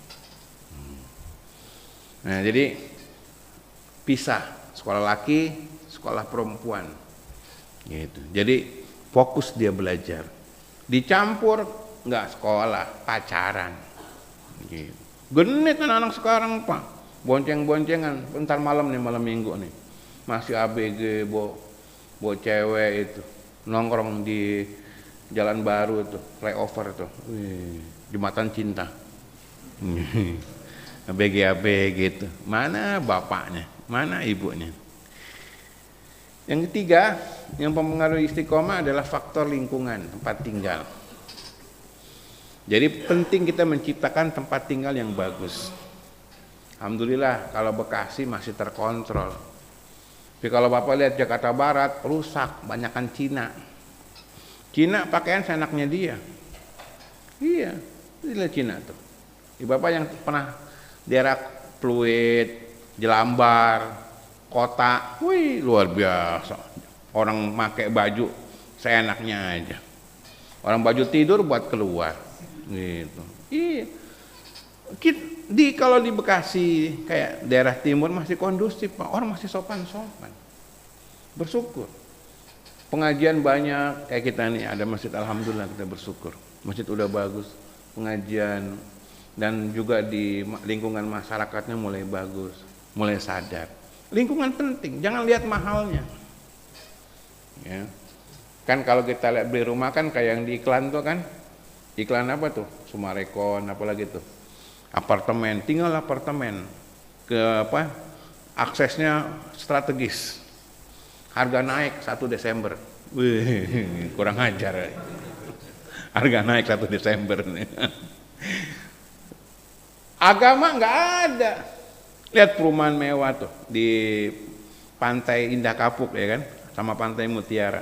Nah, jadi pisah sekolah laki, sekolah perempuan. Gitu. Jadi fokus dia belajar. Dicampur nggak sekolah, pacaran. Gitu. Genit anak-anak sekarang Pak, bonceng-boncengan. Bentar malam nih, malam minggu nih, masih ABG, bawa cewek itu, nongkrong di Jalan Baru tuh, flyover tuh, Jembatan Cinta. ABG gitu. Mana bapaknya, mana ibunya? Yang ketiga, yang mempengaruhi istiqomah adalah faktor lingkungan, tempat tinggal. Jadi penting kita menciptakan tempat tinggal yang bagus. Alhamdulillah kalau Bekasi masih terkontrol. Tapi kalau Bapak lihat Jakarta Barat rusak, banyakan Cina. Cina pakaian seenaknya dia. Iya, lihat Cina tuh. Bapak yang pernah daerah Pluit, Jelambar, kota, wih luar biasa. Orang pakai baju seenaknya aja. Orang baju tidur buat keluar. Gitu. Iya. Kalau di Bekasi kayak daerah timur masih kondusif, Pak. Orang masih sopan-sopan. Bersyukur. Pengajian banyak kayak kita nih, ada masjid, alhamdulillah kita bersyukur. Masjid udah bagus, pengajian, dan juga di lingkungan masyarakatnya mulai bagus, mulai sadar. Lingkungan penting, jangan lihat mahalnya. Ya. Kan kalau kita lihat beli rumah kan kayak yang di iklan tuh kan. Iklan apa tuh? Sumarekon, apalagi tuh? Apartemen, tinggal apartemen. Apa? Aksesnya strategis. Harga naik 1 Desember. Wih, kurang ajar. Harga naik 1 Desember nih. Agama nggak ada. Lihat perumahan mewah tuh di Pantai Indah Kapuk ya kan, sama Pantai Mutiara.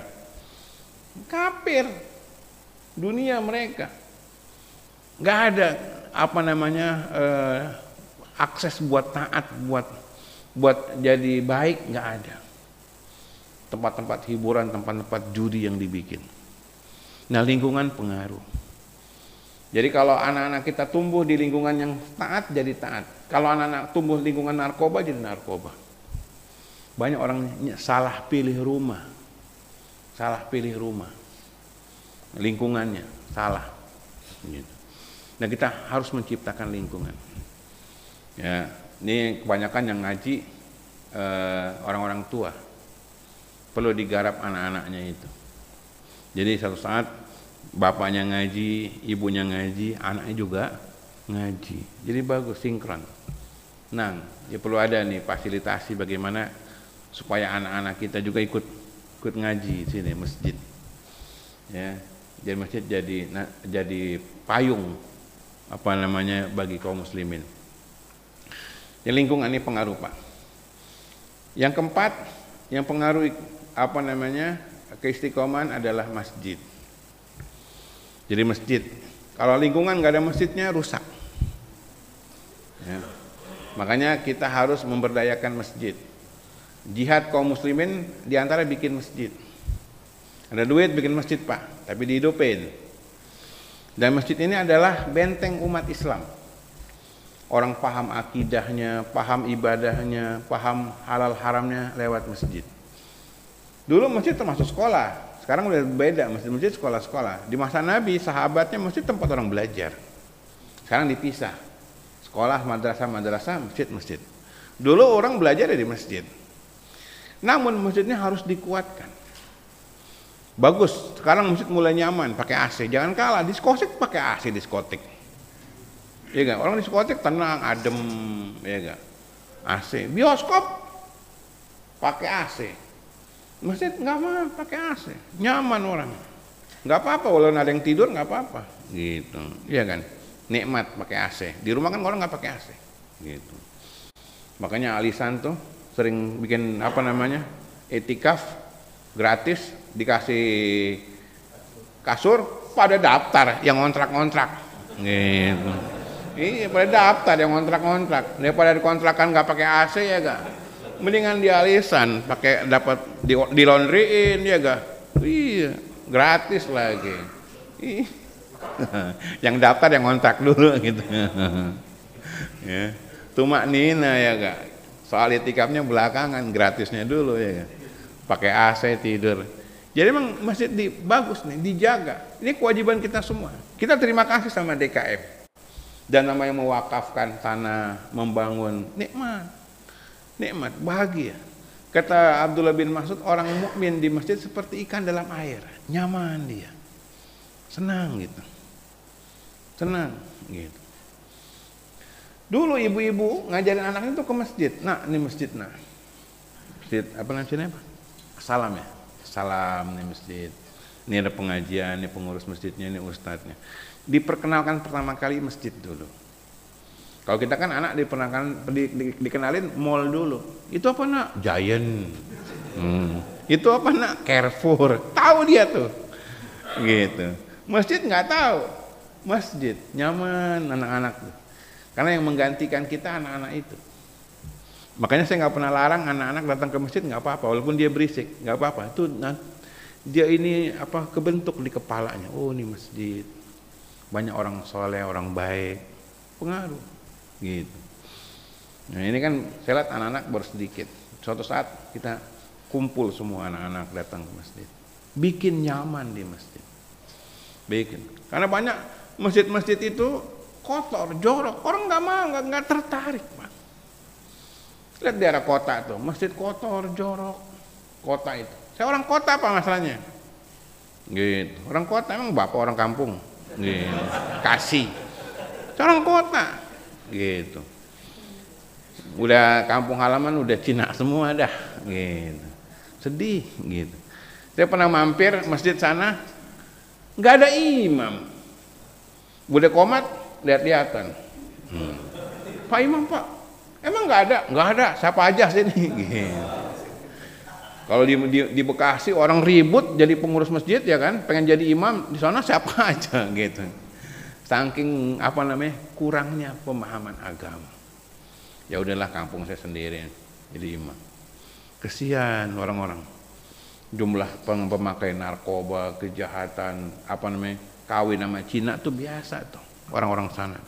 Kafir dunia mereka. Nggak ada apa namanya akses buat taat, buat jadi baik, nggak ada. Tempat-tempat hiburan, tempat-tempat judi yang dibikin. Nah, lingkungan pengaruh. Jadi kalau anak-anak kita tumbuh di lingkungan yang taat, jadi taat. Kalau anak-anak tumbuh di lingkungan narkoba, jadi narkoba. Banyak orang salah pilih rumah. Salah pilih rumah. Lingkungannya salah. Gitu. Nah, kita harus menciptakan lingkungan. Ya, ini kebanyakan yang ngaji orang-orang tua. Perlu digarap anak-anaknya itu. Jadi satu saat bapaknya ngaji, ibunya ngaji, anaknya juga ngaji. Jadi bagus, sinkron. Nah, ya perlu ada nih fasilitasi bagaimana supaya anak-anak kita juga ikut ngaji di sini masjid. Ya, jadi masjid jadi payung apa namanya bagi kaum muslimin. Ya, lingkungan ini pengaruh, Pak. Yang keempat, yang pengaruh apa namanya keistiqomahan adalah masjid. Jadi masjid, kalau lingkungan nggak ada masjidnya rusak. Ya. Makanya kita harus memberdayakan masjid. Jihad kaum muslimin diantara bikin masjid. Ada duit bikin masjid, Pak, tapi dihidupin. Dan masjid ini adalah benteng umat Islam. Orang paham akidahnya, paham ibadahnya, paham halal haramnya lewat masjid. Dulu masjid termasuk sekolah, sekarang udah beda, masjid sekolah-sekolah. Di masa Nabi, sahabatnya masjid tempat orang belajar. Sekarang dipisah. Sekolah, madrasah, masjid. Dulu orang belajar di masjid. Namun masjidnya harus dikuatkan. Bagus, sekarang masjid mulai nyaman, pakai AC. Jangan kalah, diskotik pakai AC diskotik. Iya enggak? Orang diskotik tenang, adem, ya enggak? AC. Bioskop pakai AC. Masjid enggak mau pakai AC. Nyaman orang. Enggak apa-apa, walaupun ada yang tidur enggak apa-apa. Gitu. Iya kan? Nikmat pakai AC. Di rumah kan orang enggak pakai AC. Gitu. Makanya Alisan tuh sering bikin apa namanya? Etikaf gratis, dikasih kasur, pada daftar yang ngontrak-ngontrak gitu. Iya, pada daftar yang ngontrak-ngontrak. Daripada dikontrakan nggak pakai AC ya gak, Mendingan dia alisan, pakai dapat di laundryin ya gak? Iya, gratis lagi. Yang daftar yang ngontrak dulu gitu. Ya. Tumak nina ya gak? Soal itikafnya belakangan, gratisnya dulu ya gak? Pakai AC tidur. Jadi memang masjid bagus nih, dijaga. Ini kewajiban kita semua. Kita terima kasih sama DKM. Dan namanya mewakafkan tanah, membangun, nikmat, bahagia. Kata Abdullah bin Mas'ud, orang mukmin di masjid seperti ikan dalam air, nyaman dia, senang gitu, Dulu ibu-ibu ngajarin anaknya tuh ke masjid. Nah, ini masjid, masjid apa namanya? Salam ya, salam nih masjid. Ini ada pengajian, ini pengurus masjidnya, ini ustadznya. Diperkenalkan pertama kali masjid dulu. Kalau kita kan anak dikenalin mall dulu. Itu apa nak? Giant. Itu apa nak? Carrefour. Tahu dia tuh. Gitu. Masjid nggak tahu. Masjid nyaman anak-anak tuh. Karena yang menggantikan kita anak-anak itu. Makanya saya nggak pernah larang anak-anak datang ke masjid, nggak apa-apa. Walaupun dia berisik, nggak apa-apa. Itu dia ini kebentuk di kepalanya. Oh ini masjid. Banyak orang soleh, orang baik. Pengaruh. Gitu. Nah ini kan saya lihat anak-anak baru sedikit. Suatu saat kita kumpul semua anak-anak datang ke masjid, bikin nyaman di masjid, bikin. Karena banyak masjid-masjid itu kotor, jorok, orang nggak mau, nggak tertarik, Pak. Lihat di daerah kota tuh, masjid kotor, jorok, kota itu. Saya orang kota apa masalahnya? Gitu. Orang kota emang bapak orang kampung, gitu. Kasih. Saya orang kota. Gitu. Udah kampung halaman udah Cina semua dah gitu. Sedih gitu. Saya pernah mampir masjid sana nggak ada imam. Bude komat lihat-lihatan. Pak imam Pak, emang nggak ada? Nggak ada, siapa aja sini gitu. Kalau di Bekasi orang ribut jadi pengurus masjid ya kan, pengen jadi imam, di sana siapa aja gitu. Saking kurangnya pemahaman agama. Ya udahlah kampung saya sendiri jadi imam. Kesian orang-orang. Jumlah pemakai narkoba, kejahatan, kawin sama Cina tuh biasa tuh orang-orang sana.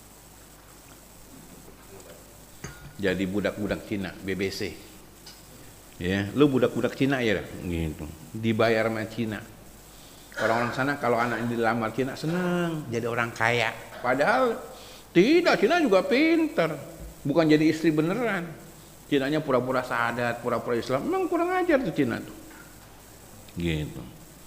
Jadi budak-budak Cina, BBC. Ya, lu budak-budak Cina ya gitu. Dibayar sama Cina. Orang-orang sana kalau anaknya dilamar Cina senang jadi orang kaya. Padahal tidak, Cina juga pinter. Bukan jadi istri beneran. Cinanya pura-pura sahadat, pura-pura Islam. Memang kurang ajar tuh Cina tuh. Gitu.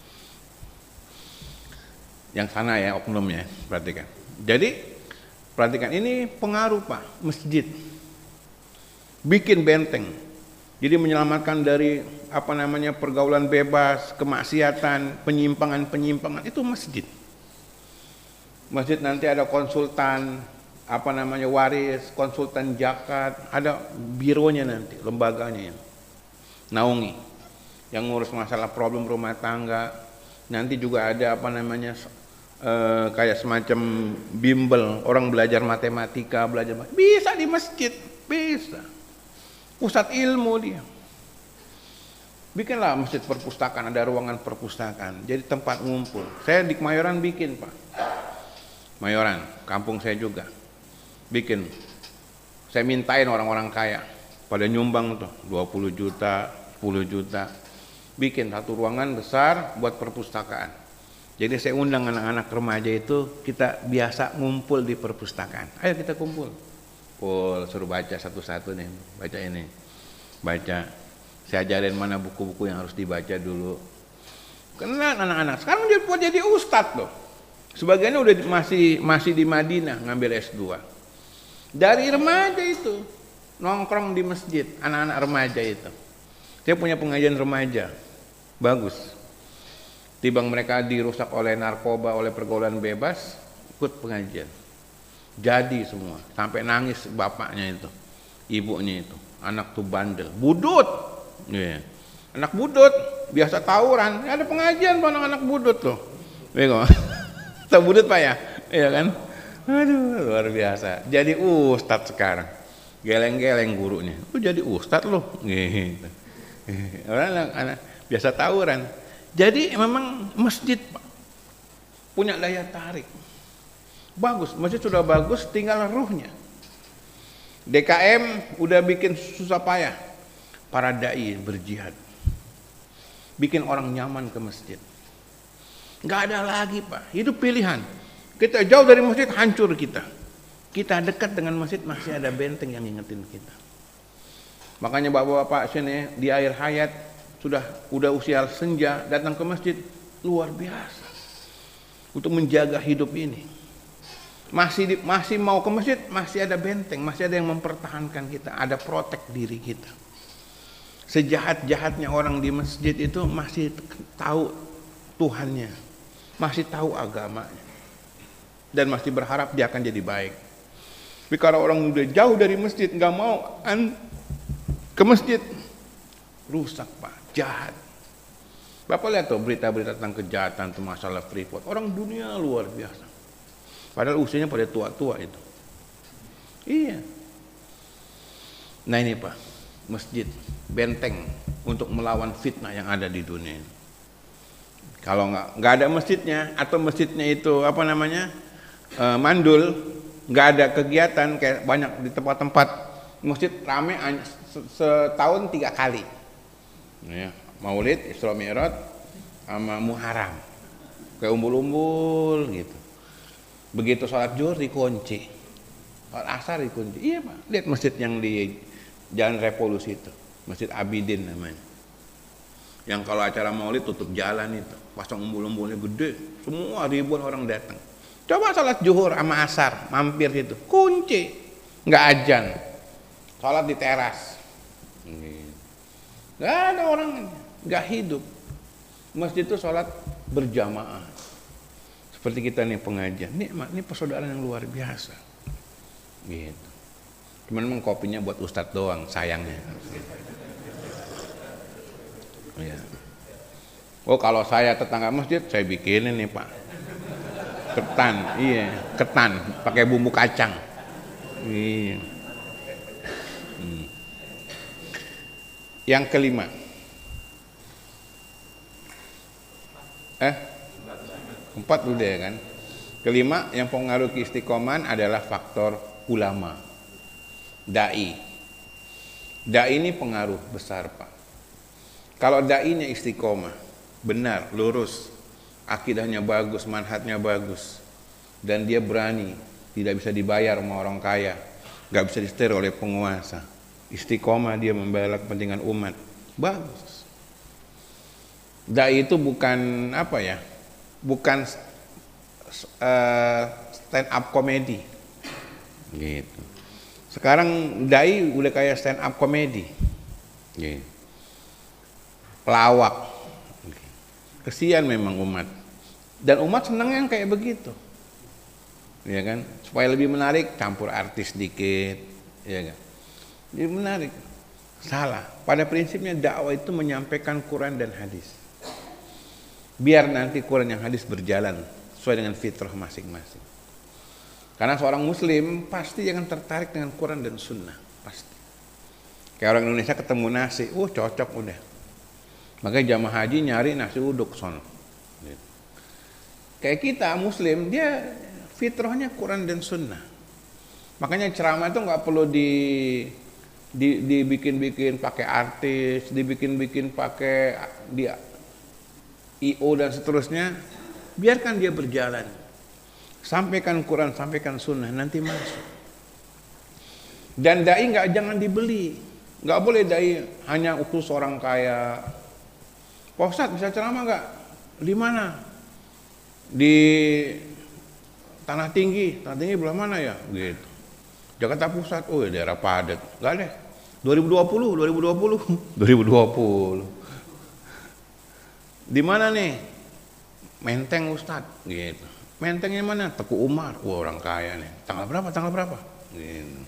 Yang sana ya oknumnya, perhatikan. Jadi perhatikan ini pengaruh Pak, masjid. Bikin benteng. Jadi menyelamatkan dari pergaulan bebas, kemaksiatan, penyimpangan itu masjid. Masjid nanti ada konsultan waris, konsultan zakat, ada bironya nanti, lembaganya yang naungi, yang ngurus masalah problem rumah tangga. Nanti juga ada kayak semacam bimbel, orang belajar matematika, bisa di masjid, bisa. Pusat ilmu dia. Bikinlah masjid perpustakaan, ada ruangan perpustakaan, jadi tempat ngumpul. Saya di Kemayoran bikin Pak, Mayoran, kampung saya juga bikin. Saya mintain orang-orang kaya pada nyumbang tuh 20 juta, 10 juta, bikin satu ruangan besar buat perpustakaan. Jadi saya undang anak-anak remaja itu, kita biasa ngumpul di perpustakaan. Ayo kita kumpul, suruh baca satu-satu nih, baca ini, baca. Saya ajarin mana buku-buku yang harus dibaca dulu. Kenal anak-anak. Sekarang dia buat jadi ustadz loh. Sebagiannya udah masih di Madinah ngambil S2. Dari remaja itu nongkrong di masjid, anak-anak remaja itu. Saya punya pengajian remaja, bagus. Timbang mereka dirusak oleh narkoba, oleh pergaulan bebas, ikut pengajian. Jadi semua, sampai nangis bapaknya itu, ibunya itu, anak tuh bandel, budut. Yeah. Anak budut biasa tawuran, ada pengajian Pak anak budut tuh. Tahu budut Pak ya? Iya kan? Aduh luar biasa. Jadi ustadz sekarang. geleng-geleng gurunya. Lu jadi ustadz loh. Gitu. Orang anak biasa tawuran. Jadi memang masjid Pak, punya daya tarik. Bagus, masjid sudah bagus, tinggal ruhnya. DKM udah bikin susah payah. Para dai berjihad. Bikin orang nyaman ke masjid. Nggak ada lagi Pak, itu pilihan. Kita jauh dari masjid, hancur kita. Kita dekat dengan masjid, masih ada benteng yang ngingetin kita. Makanya bapak-bapak sini di akhir hayat udah usia senja datang ke masjid luar biasa untuk menjaga hidup ini. Masih mau ke masjid, masih ada benteng, masih ada yang mempertahankan kita, ada protek diri kita. Sejahat-jahatnya orang di masjid itu masih tahu Tuhannya, masih tahu agamanya, dan masih berharap dia akan jadi baik. Tapi kalau orang udah jauh dari masjid, nggak mau ke masjid, rusak Pak, jahat. Bapak lihat tuh berita-berita tentang kejahatan, tuh masalah Freeport, orang dunia luar biasa. Padahal usianya pada tua-tua itu. Iya. Nah ini Pak, masjid, benteng untuk melawan fitnah yang ada di dunia ini. Kalau nggak ada masjidnya, atau masjidnya itu apa namanya mandul, nggak ada kegiatan kayak banyak di tempat-tempat masjid rame setahun 3 kali. Ya, Maulid, Isra Mi'raj, sama Muharram, kayak umbul-umbul gitu. Begitu sholat zuhur dikunci, sholat asar dikunci. Iya Pak, lihat masjid yang di Jalan Revolusi itu, Masjid Abidin namanya. Yang kalau acara Maulid tutup jalan itu, pasang umbul-umbulnya gede, semua ribuan orang datang. Coba sholat zuhur sama asar, mampir situ, kunci, nggak ajan, sholat di teras, nggak ada orang, nggak hidup. Masjid itu sholat berjamaah. Seperti kita nih pengajian, ini persaudaraan yang luar biasa, gitu. Cuman memang kopinya buat ustadz doang, sayangnya. Ya. Oh kalau saya tetangga masjid, saya bikinin nih Pak, ketan, iya, ketan, pakai bumbu kacang. Iya. Yang kelima, empat udah ya kan. Kelima yang pengaruh keistiqomahan adalah faktor ulama, dai. Dai ini pengaruh besar Pak. Kalau dai-nya istiqomah, benar, lurus, akidahnya bagus, manhajnya bagus, dan dia berani, tidak bisa dibayar sama orang kaya, nggak bisa disetir oleh penguasa, istiqomah dia membela kepentingan umat, bagus. Dai itu bukan apa ya, bukan stand up comedy gitu. Sekarang dai udah kayak stand up comedy gitu. Pelawak, kesian memang umat, dan umat senang yang kayak begitu, ya kan, supaya lebih menarik campur artis dikit, ya kan, jadi menarik. Salah. Pada prinsipnya dakwah itu menyampaikan Quran dan hadis, biar nanti Quran yang hadis berjalan sesuai dengan fitrah masing-masing. Karena seorang muslim pasti akan tertarik dengan Quran dan sunnah, pasti. Kayak orang Indonesia ketemu nasi, cocok udah. Makanya jamaah haji nyari nasi uduk sono. Kayak kita muslim, dia fitrahnya Quran dan sunnah. Makanya ceramah itu nggak perlu dibikin-bikin pakai artis, dibikin-bikin pakai IO dan seterusnya. Biarkan dia berjalan. Sampaikan Quran, sampaikan sunnah, nanti masuk. Dan dai jangan dibeli. Nggak boleh dai hanya utus orang kaya. Pak Ustadz bisa ceramah nggak? Di mana? Di Tanah Tinggi belah mana ya? Gitu. Jakarta Pusat, daerah padat. Nggak deh. 2020. Di mana nih? Menteng Ustadz, gitu. Mentengnya mana? Teku Umar. Orang kaya nih. Tanggal berapa? Gitu.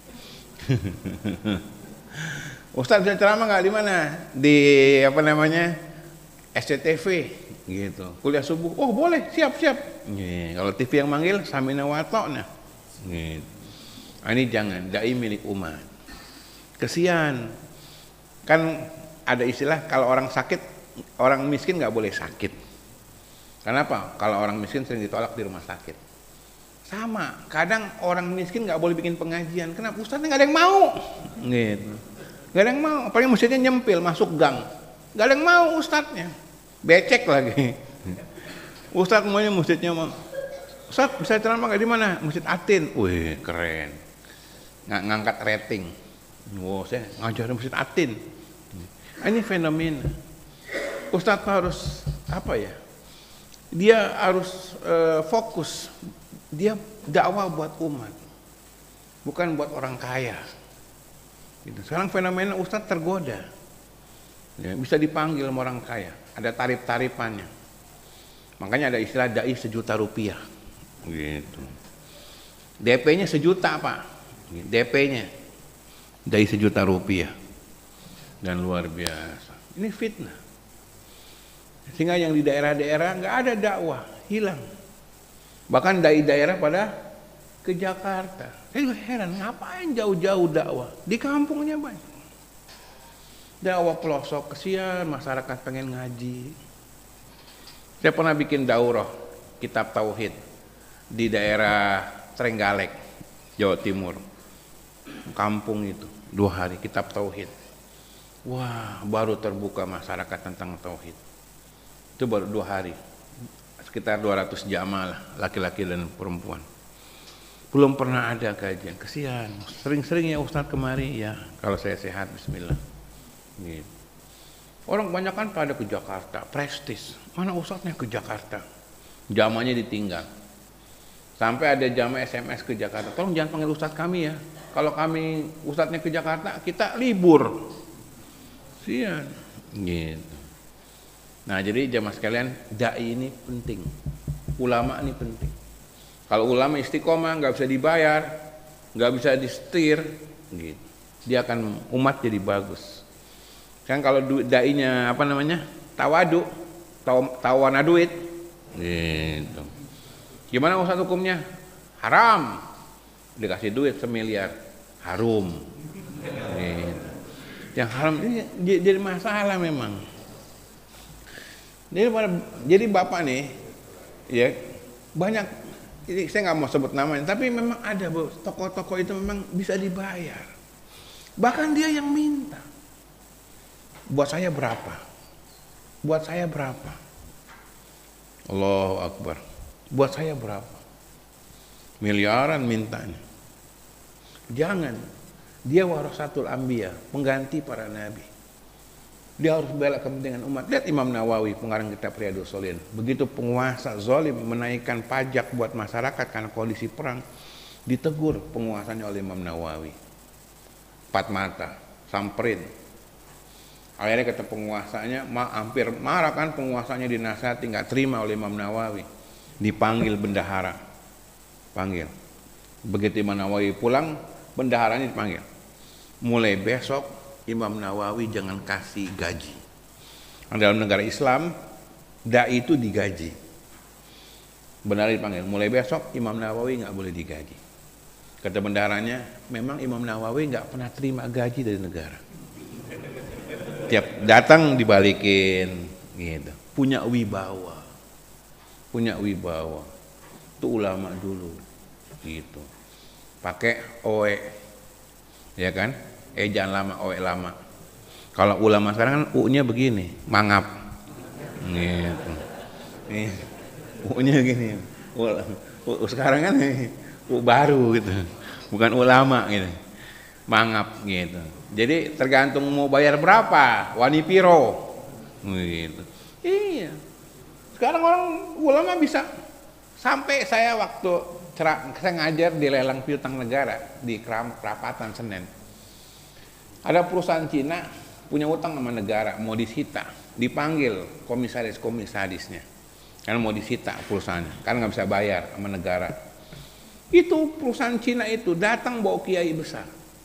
Ustadz bisa ceramah nggak di mana? Di apa namanya? SCTV gitu, kuliah subuh, boleh, siap. Kalau TV yang manggil samina watokna gitu. Ini jangan, dai milik umat. Kesian. Kan ada istilah kalau orang sakit, orang miskin nggak boleh sakit. Kenapa? Kalau orang miskin sering ditolak di rumah sakit. Sama, kadang orang miskin nggak boleh bikin pengajian. Kenapa? Ustadznya nggak ada yang mau. Gitu. Nggak ada yang mau. Apalagi masjidnya nyempil masuk gang. Nggak ada yang mau ustadznya. Becek lagi. Ustadz semuanya masjidnya mau. Ustadz bisa ceramah nggak di mana? Masjid Atin. Wih keren. Ngangkat rating. Wow, saya ngajar di Masjid Atin. Ini fenomena. Ustadz harus apa ya? Dia harus fokus. Dia dakwah buat umat, bukan buat orang kaya. Gitu. Sekarang fenomena Ustadz tergoda. Ya, bisa dipanggil sama orang kaya. Ada tarif-tarifannya. Makanya ada istilah dai Rp1.000.000. Gitu. DP-nya 1 juta Pak. DP-nya dai Rp1.000.000. Dan luar biasa. Ini fitnah. Sehingga yang di daerah-daerah nggak ada dakwah, hilang. Bahkan dai daerah pada ke Jakarta. Saya juga heran, ngapain jauh-jauh dakwah? Di kampungnya banyak. Dakwah pelosok, kesian masyarakat pengen ngaji. Saya pernah bikin daurah kitab tauhid di daerah Trenggalek, Jawa Timur. Kampung itu 2 hari kitab tauhid. Wah, baru terbuka masyarakat tentang tauhid. Itu baru 2 hari. Sekitar 200 jamaah lah, laki-laki dan perempuan. Belum pernah ada kajian, kesian. Sering-sering ya Ustadz kemari, ya kalau saya sehat, bismillah. Gitu. Orang kebanyakan pada ke Jakarta, prestis. Mana Ustadznya ke Jakarta? Jamaahnya ditinggal. Sampai ada jamaah SMS ke Jakarta, tolong jangan panggil Ustadz kami ya. Kalau kami Ustadznya ke Jakarta, kita libur. Sian. Gitu. Nah jadi jamaah sekalian, dai ini penting, ulama ini penting. Kalau ulama istiqomah nggak bisa dibayar, nggak bisa disetir, gitu. Dia akan umat jadi bagus. Kan kalau dainya apa namanya tawadu, tawana duit, gitu. Gimana usaha hukumnya? Haram, dikasih duit 1 miliar, harum. Gitu. Yang haram ini jadi masalah memang. Jadi bapak nih, ya banyak. Ini saya nggak mau sebut namanya, tapi memang ada tokoh-tokoh itu memang bisa dibayar. Bahkan dia yang minta. Buat saya berapa? Buat saya berapa? Allahu Akbar. Buat saya berapa? Miliaran mintanya. Jangan. Dia warasatul anbiya, pengganti para nabi. Dia harus bela kepentingan umat. Lihat Imam Nawawi, pengarang kitab Riyadhus Shalihin. Begitu penguasa zalim menaikkan pajak buat masyarakat karena kondisi perang, ditegur penguasanya oleh Imam Nawawi. 4 mata, samperin. Akhirnya kata penguasanya, hampir marah kan penguasanya, dinasihati, nggak terima oleh Imam Nawawi. Dipanggil bendahara. Panggil. Begitu Imam Nawawi pulang, bendaharanya dipanggil. Mulai besok Imam Nawawi jangan kasih gaji. Dalam negara Islam, dai itu digaji. Benar dipanggil. Mulai besok Imam Nawawi nggak boleh digaji. Kata bendaharanya, memang Imam Nawawi nggak pernah terima gaji dari negara. Tiap datang dibalikin, gitu. Punya wibawa, Itu ulama dulu, gitu. Pakai oe, ya kan? Jangan lama, oe lama. Kalau ulama sekarang kan u-nya begini, mangap. Gitu. Nih, u-nya gini. Sekarang kan u baru gitu. Bukan ulama gitu. Mangap gitu. Jadi tergantung mau bayar berapa, wani piro. Gitu. Iya. Sekarang orang ulama bisa sampai saya waktu saya ngajar di lelang piutang negara di Kerapatan Senen. Ada perusahaan Cina punya utang sama negara, mau disita, dipanggil komisarisnya, karena mau disita perusahaannya, karena nggak bisa bayar sama negara. Itu perusahaan Cina itu datang bawa kiai besar,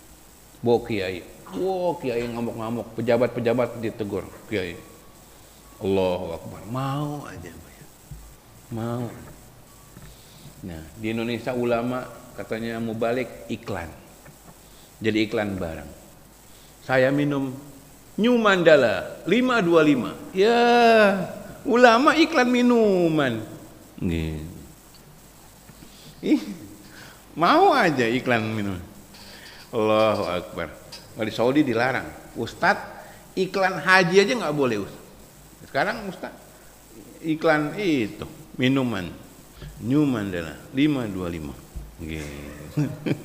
kiai ngamuk-ngamuk, pejabat ditegur, kiai, Allahu Akbar, mau aja bayar, mau. Nah di Indonesia ulama katanya mau balik iklan, jadi iklan barang. Saya minum New Mandala 525. Ya, ulama iklan minuman. Gitu. Ih, mau aja iklan minuman. Allahu Akbar. Di Saudi dilarang. Ustadz, iklan haji aja nggak boleh. Sekarang Ustadz, iklan itu minuman New Mandala 525. Gitu.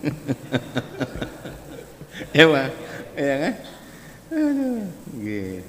Ya Pak, ya kan? Aduh, gitu.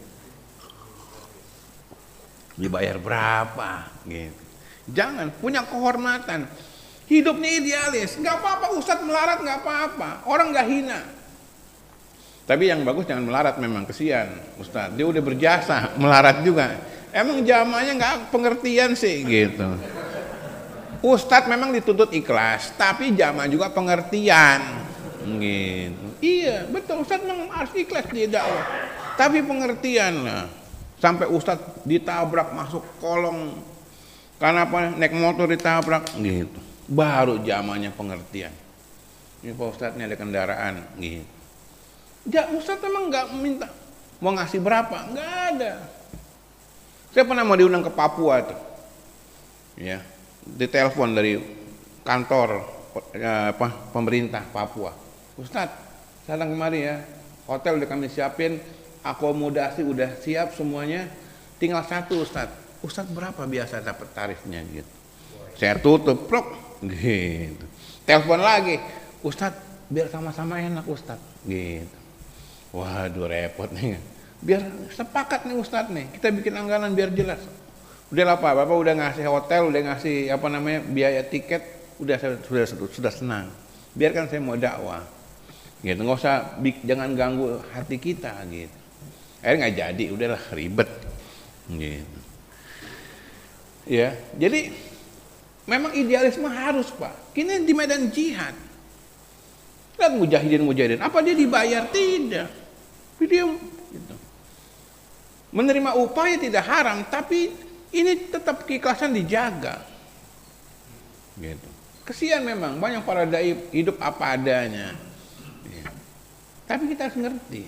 Dibayar berapa? Gitu. Jangan, punya kehormatan. Hidupnya idealis, nggak apa-apa. Ustadz melarat nggak apa-apa. Orang nggak hina. Tapi yang bagus jangan melarat, memang kesian Ustadz. Dia udah berjasa, melarat juga. Emang jamaahnya nggak pengertian sih, gitu. Ustadz memang dituntut ikhlas, tapi jamaah juga pengertian, gitu. Iya, betul. Ustadz memang harus ikhlas di dakwah, tapi pengertian lah. Sampai Ustadz ditabrak masuk kolong, karena apa? Naik motor ditabrak, gitu. Baru jamaahnya pengertian. Ini Pak Ustadz, ini ada kendaraan, gitu. Ya, Ustadz memang nggak minta mau ngasih berapa, nggak ada. Saya pernah mau diundang ke Papua tuh, ya, ditelepon dari kantor pemerintah Papua. Ustadz, datang kemari ya, hotel udah kami siapin, akomodasi udah siap semuanya, tinggal satu Ustadz. Ustadz berapa biasa dapat tarifnya gitu? Saya tutup, plok, gitu. Telepon lagi, Ustadz biar sama-sama enak Ustadz, gitu. Waduh repot nih. Biar sepakat nih Ustadz nih, kita bikin anggaran biar jelas. Udah lah Pak, Bapak udah ngasih hotel, udah ngasih biaya tiket, sudah senang. Biarkan saya mau dakwah. Gitu, nggak usah, jangan ganggu hati kita gitu. Akhirnya nggak jadi, udahlah ribet. Gitu. Ya, jadi memang idealisme harus Pak. Kini di medan jihad. Lihat mujahidin, apa dia dibayar? Tidak. Dia gitu. Menerima upah ya tidak haram, tapi ini tetap keikhlasan dijaga. Gitu. Kesian memang banyak para dai hidup apa adanya. Ya. Tapi kita harus ngerti.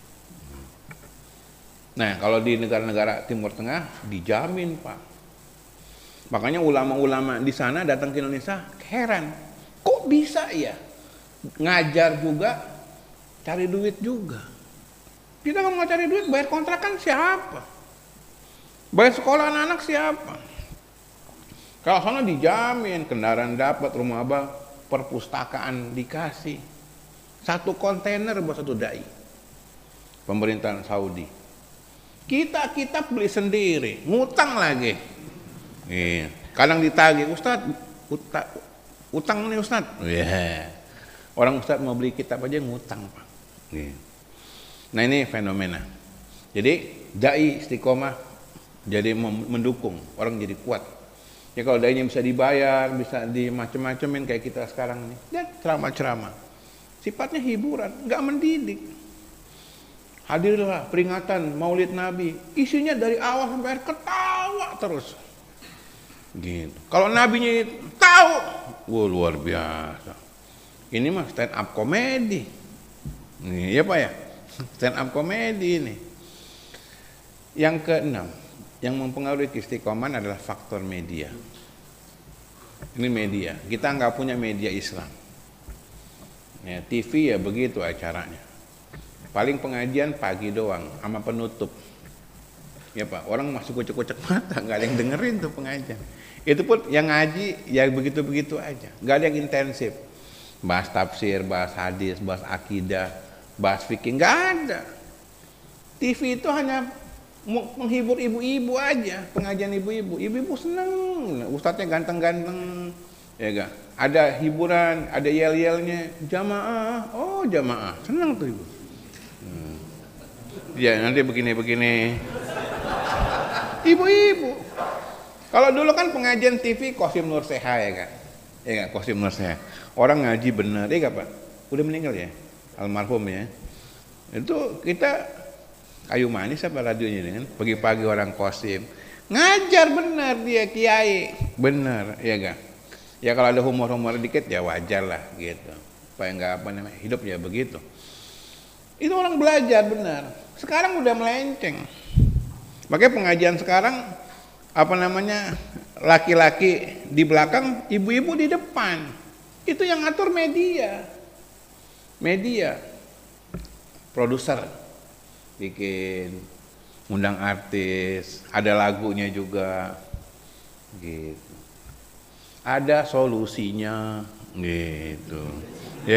Nah, kalau di negara-negara Timur Tengah dijamin, Pak. Makanya ulama-ulama di sana datang ke Indonesia heran. Kok bisa ya? Ngajar juga, cari duit juga. Kita nggak mau cari duit, bayar kontrakan siapa? Bayar sekolah anak-anak siapa? Kalau sana dijamin, kendaraan dapat, rumah abah, perpustakaan dikasih. Satu kontainer buat satu dai. Pemerintahan Saudi. Kita beli sendiri, ngutang lagi. Iya. Kadang ditagih, Ustadz, utang nih Ustadz. Yeah. Orang Ustadz mau beli kitab aja ngutang Pak. Yeah. Nah ini fenomena. Jadi dai istiqomah jadi mendukung orang jadi kuat. Ya kalau dainya bisa dibayar, bisa dimacem-macemin kayak kita sekarang nih. Dan ceramah-ceramah. Sifatnya hiburan, nggak mendidik. Hadirlah peringatan Maulid Nabi. Isinya dari awal sampai akhir ketawa terus. Gitu. Kalau nabinya tahu, wah luar biasa. Ini mah stand up komedi. Nih, ya Pak ya? Stand up komedi ini. Yang keenam, yang mempengaruhi keistiqomahan adalah faktor media. Ini media. Kita nggak punya media Islam. Ya, TV ya begitu acaranya. Paling pengajian pagi doang sama penutup. Ya Pak, orang masuk kucek-kucek mata, nggak ada yang dengerin tuh pengajian. Itu pun yang ngaji ya begitu-begitu aja, nggak ada yang intensif. Bahas tafsir, bahas hadis, bahas akidah, bahas fikih, nggak ada. TV itu hanya menghibur ibu-ibu aja, pengajian ibu-ibu. Ibu-ibu seneng, ustadznya ganteng-ganteng, ya gak? Ada hiburan, ada yel-yelnya, jamaah, oh jamaah, seneng tuh ibu. Ya nanti begini-begini. Ibu-ibu. Kalau dulu kan pengajian TV Qasim Nur Seha ya kan? Ya gak, Qasim Nur Seha. Orang ngaji bener, ya gak Pak? Udah meninggal ya, almarhum ya. Itu kita kayu manis apa radionya dengan pagi-pagi orang Qasim ngajar bener dia kiai, bener, ya gak? Ya kalau ada humor-humor dikit ya wajar lah gitu. Supaya nggak hidup ya begitu. Itu orang belajar benar. Sekarang udah melenceng. Makanya pengajian sekarang apa namanya, laki-laki di belakang, ibu-ibu di depan. Itu yang ngatur media. Media. Produser bikin, undang artis, ada lagunya juga. Gitu. Ada solusinya gitu. Ya.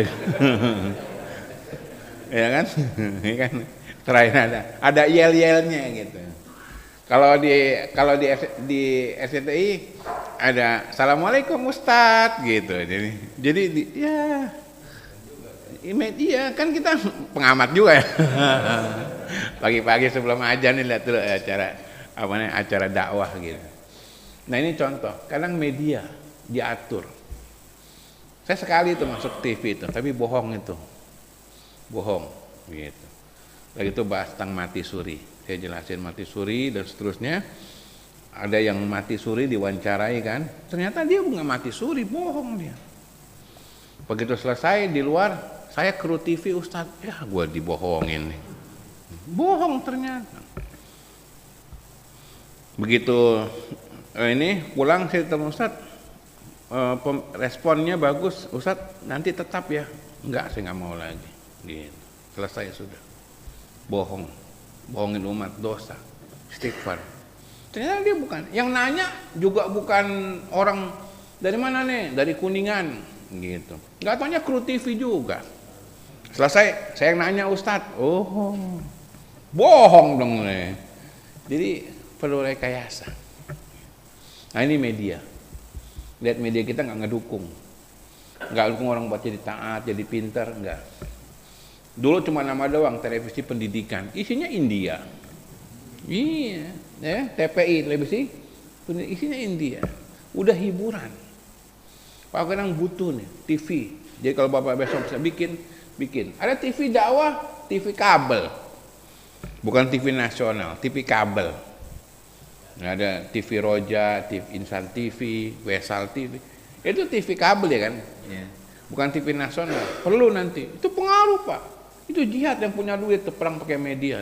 Ya kan? Ya kan? Terakhir ada yel-yelnya gitu. Kalau di SCTI ada Assalamualaikum Ustadz gitu. Jadi ya media kan kita pengamat juga ya. Pagi-pagi sebelum ajan nih lihat dulu acara dakwah gitu. Nah ini contoh, kadang media diatur. Saya sekali itu masuk TV itu, tapi bohong itu. Bohong gitu. Lagi itu bahas tentang mati suri. Saya jelasin mati suri dan seterusnya. Ada yang mati suri diwawancarai kan, ternyata dia bukan mati suri, bohong dia. Begitu selesai di luar, saya kru TV Ustadz, ya gue dibohongin nih. Bohong ternyata. Begitu ini pulang saya ketemu Ustadz, responnya bagus, Ustadz nanti tetap ya. Enggak, saya nggak mau lagi. Gitu. Selesai sudah. Bohong, bohongin umat, dosa, istighfar. Ternyata dia bukan. Yang nanya juga bukan orang dari mana nih, dari Kuningan, gitu. Nggak taunya kru TV juga. Selesai, saya nanya Ustadz, oh, bohong dong nih. Jadi perlu rekayasa. Nah ini media. Lihat media kita nggak ngedukung, nggak dukung orang buat jadi taat, jadi pintar, nggak. Dulu cuma nama doang, televisi pendidikan, isinya India. Iya, ya, TPI televisi, isinya India. Udah hiburan. Pak kadang butuh nih TV. Jadi kalau Bapak besok bisa bikin. Ada TV dakwah, TV kabel, bukan TV nasional, TV kabel. Ada TV Roja, TV Insan TV, Wesal TV. Itu TV kabel ya kan? Ya. Bukan TV nasional. Perlu nanti. Itu pengaruh Pak. Itu jihad yang punya duit, perang pakai media.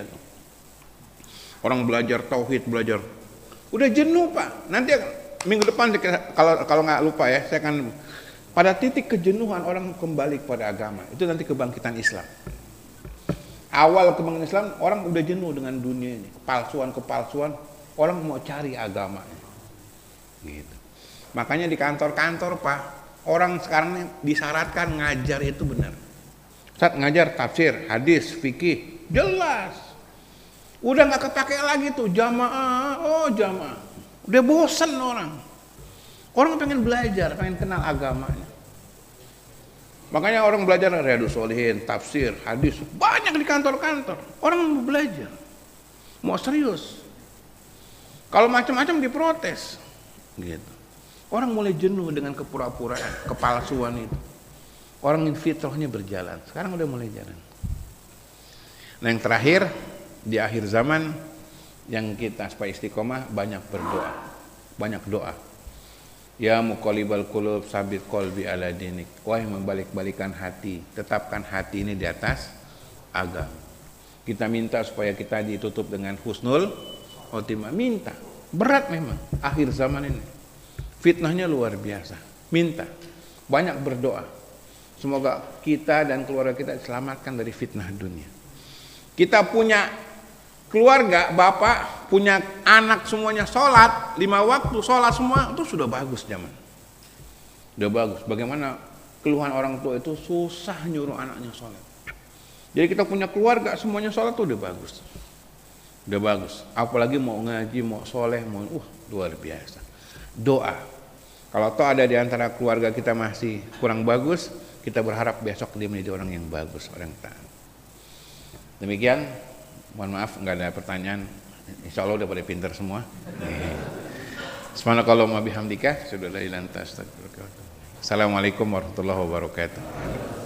Orang belajar tauhid, belajar. Udah jenuh Pak. Nanti minggu depan kalau nggak lupa ya, saya akan pada titik kejenuhan orang kembali kepada agama. Itu nanti kebangkitan Islam. Awal kebangkitan Islam orang udah jenuh dengan dunia ini, kepalsuan. Orang mau cari agama. Gitu. Makanya di kantor-kantor Pak, orang sekarang disyaratkan ngajar itu benar. Saat ngajar tafsir, hadis, fikih, jelas. Udah nggak kepake lagi tuh jamaah, jamaah. Udah bosan orang. Orang pengen belajar, pengen kenal agamanya. Makanya orang belajar Riyadhus Shalihin, tafsir, hadis, banyak di kantor-kantor. Orang mau belajar, mau serius. Kalau macam-macam diprotes, gitu. Orang mulai jenuh dengan kepura-puraan, kepalsuan itu. Orang fitrahnya berjalan, sekarang udah mulai jalan. Nah yang terakhir, di akhir zaman, yang kita supaya istiqomah, banyak berdoa, banyak doa. Ya muqallibal qulub sabit qalbi ala dinik. Wahai membalik-balikan hati, tetapkan hati ini di atas agama. Kita minta supaya kita ditutup dengan husnul khotimah. Minta, berat memang akhir zaman ini. Fitnahnya luar biasa. Minta, banyak berdoa. Semoga kita dan keluarga kita diselamatkan dari fitnah dunia. Kita punya keluarga, bapak, punya anak semuanya sholat, 5 waktu sholat semua, itu sudah bagus zaman. Sudah bagus. Bagaimana keluhan orang tua itu susah nyuruh anaknya sholat. Jadi kita punya keluarga semuanya sholat itu udah bagus. Udah bagus. Apalagi mau ngaji, mau soleh, mau luar biasa. Doa. Kalau toh ada di antara keluarga kita masih kurang bagus, kita berharap besok dia menjadi orang yang bagus, orang yang taat. Demikian, mohon maaf nggak ada pertanyaan. Insya Allah udah pada pintar semua. Subhanakallahumma bihamdika, asyhadu an la ilaha illa anta astaghfiruka wa atubu ilaik. Assalamualaikum warahmatullahi wabarakatuh.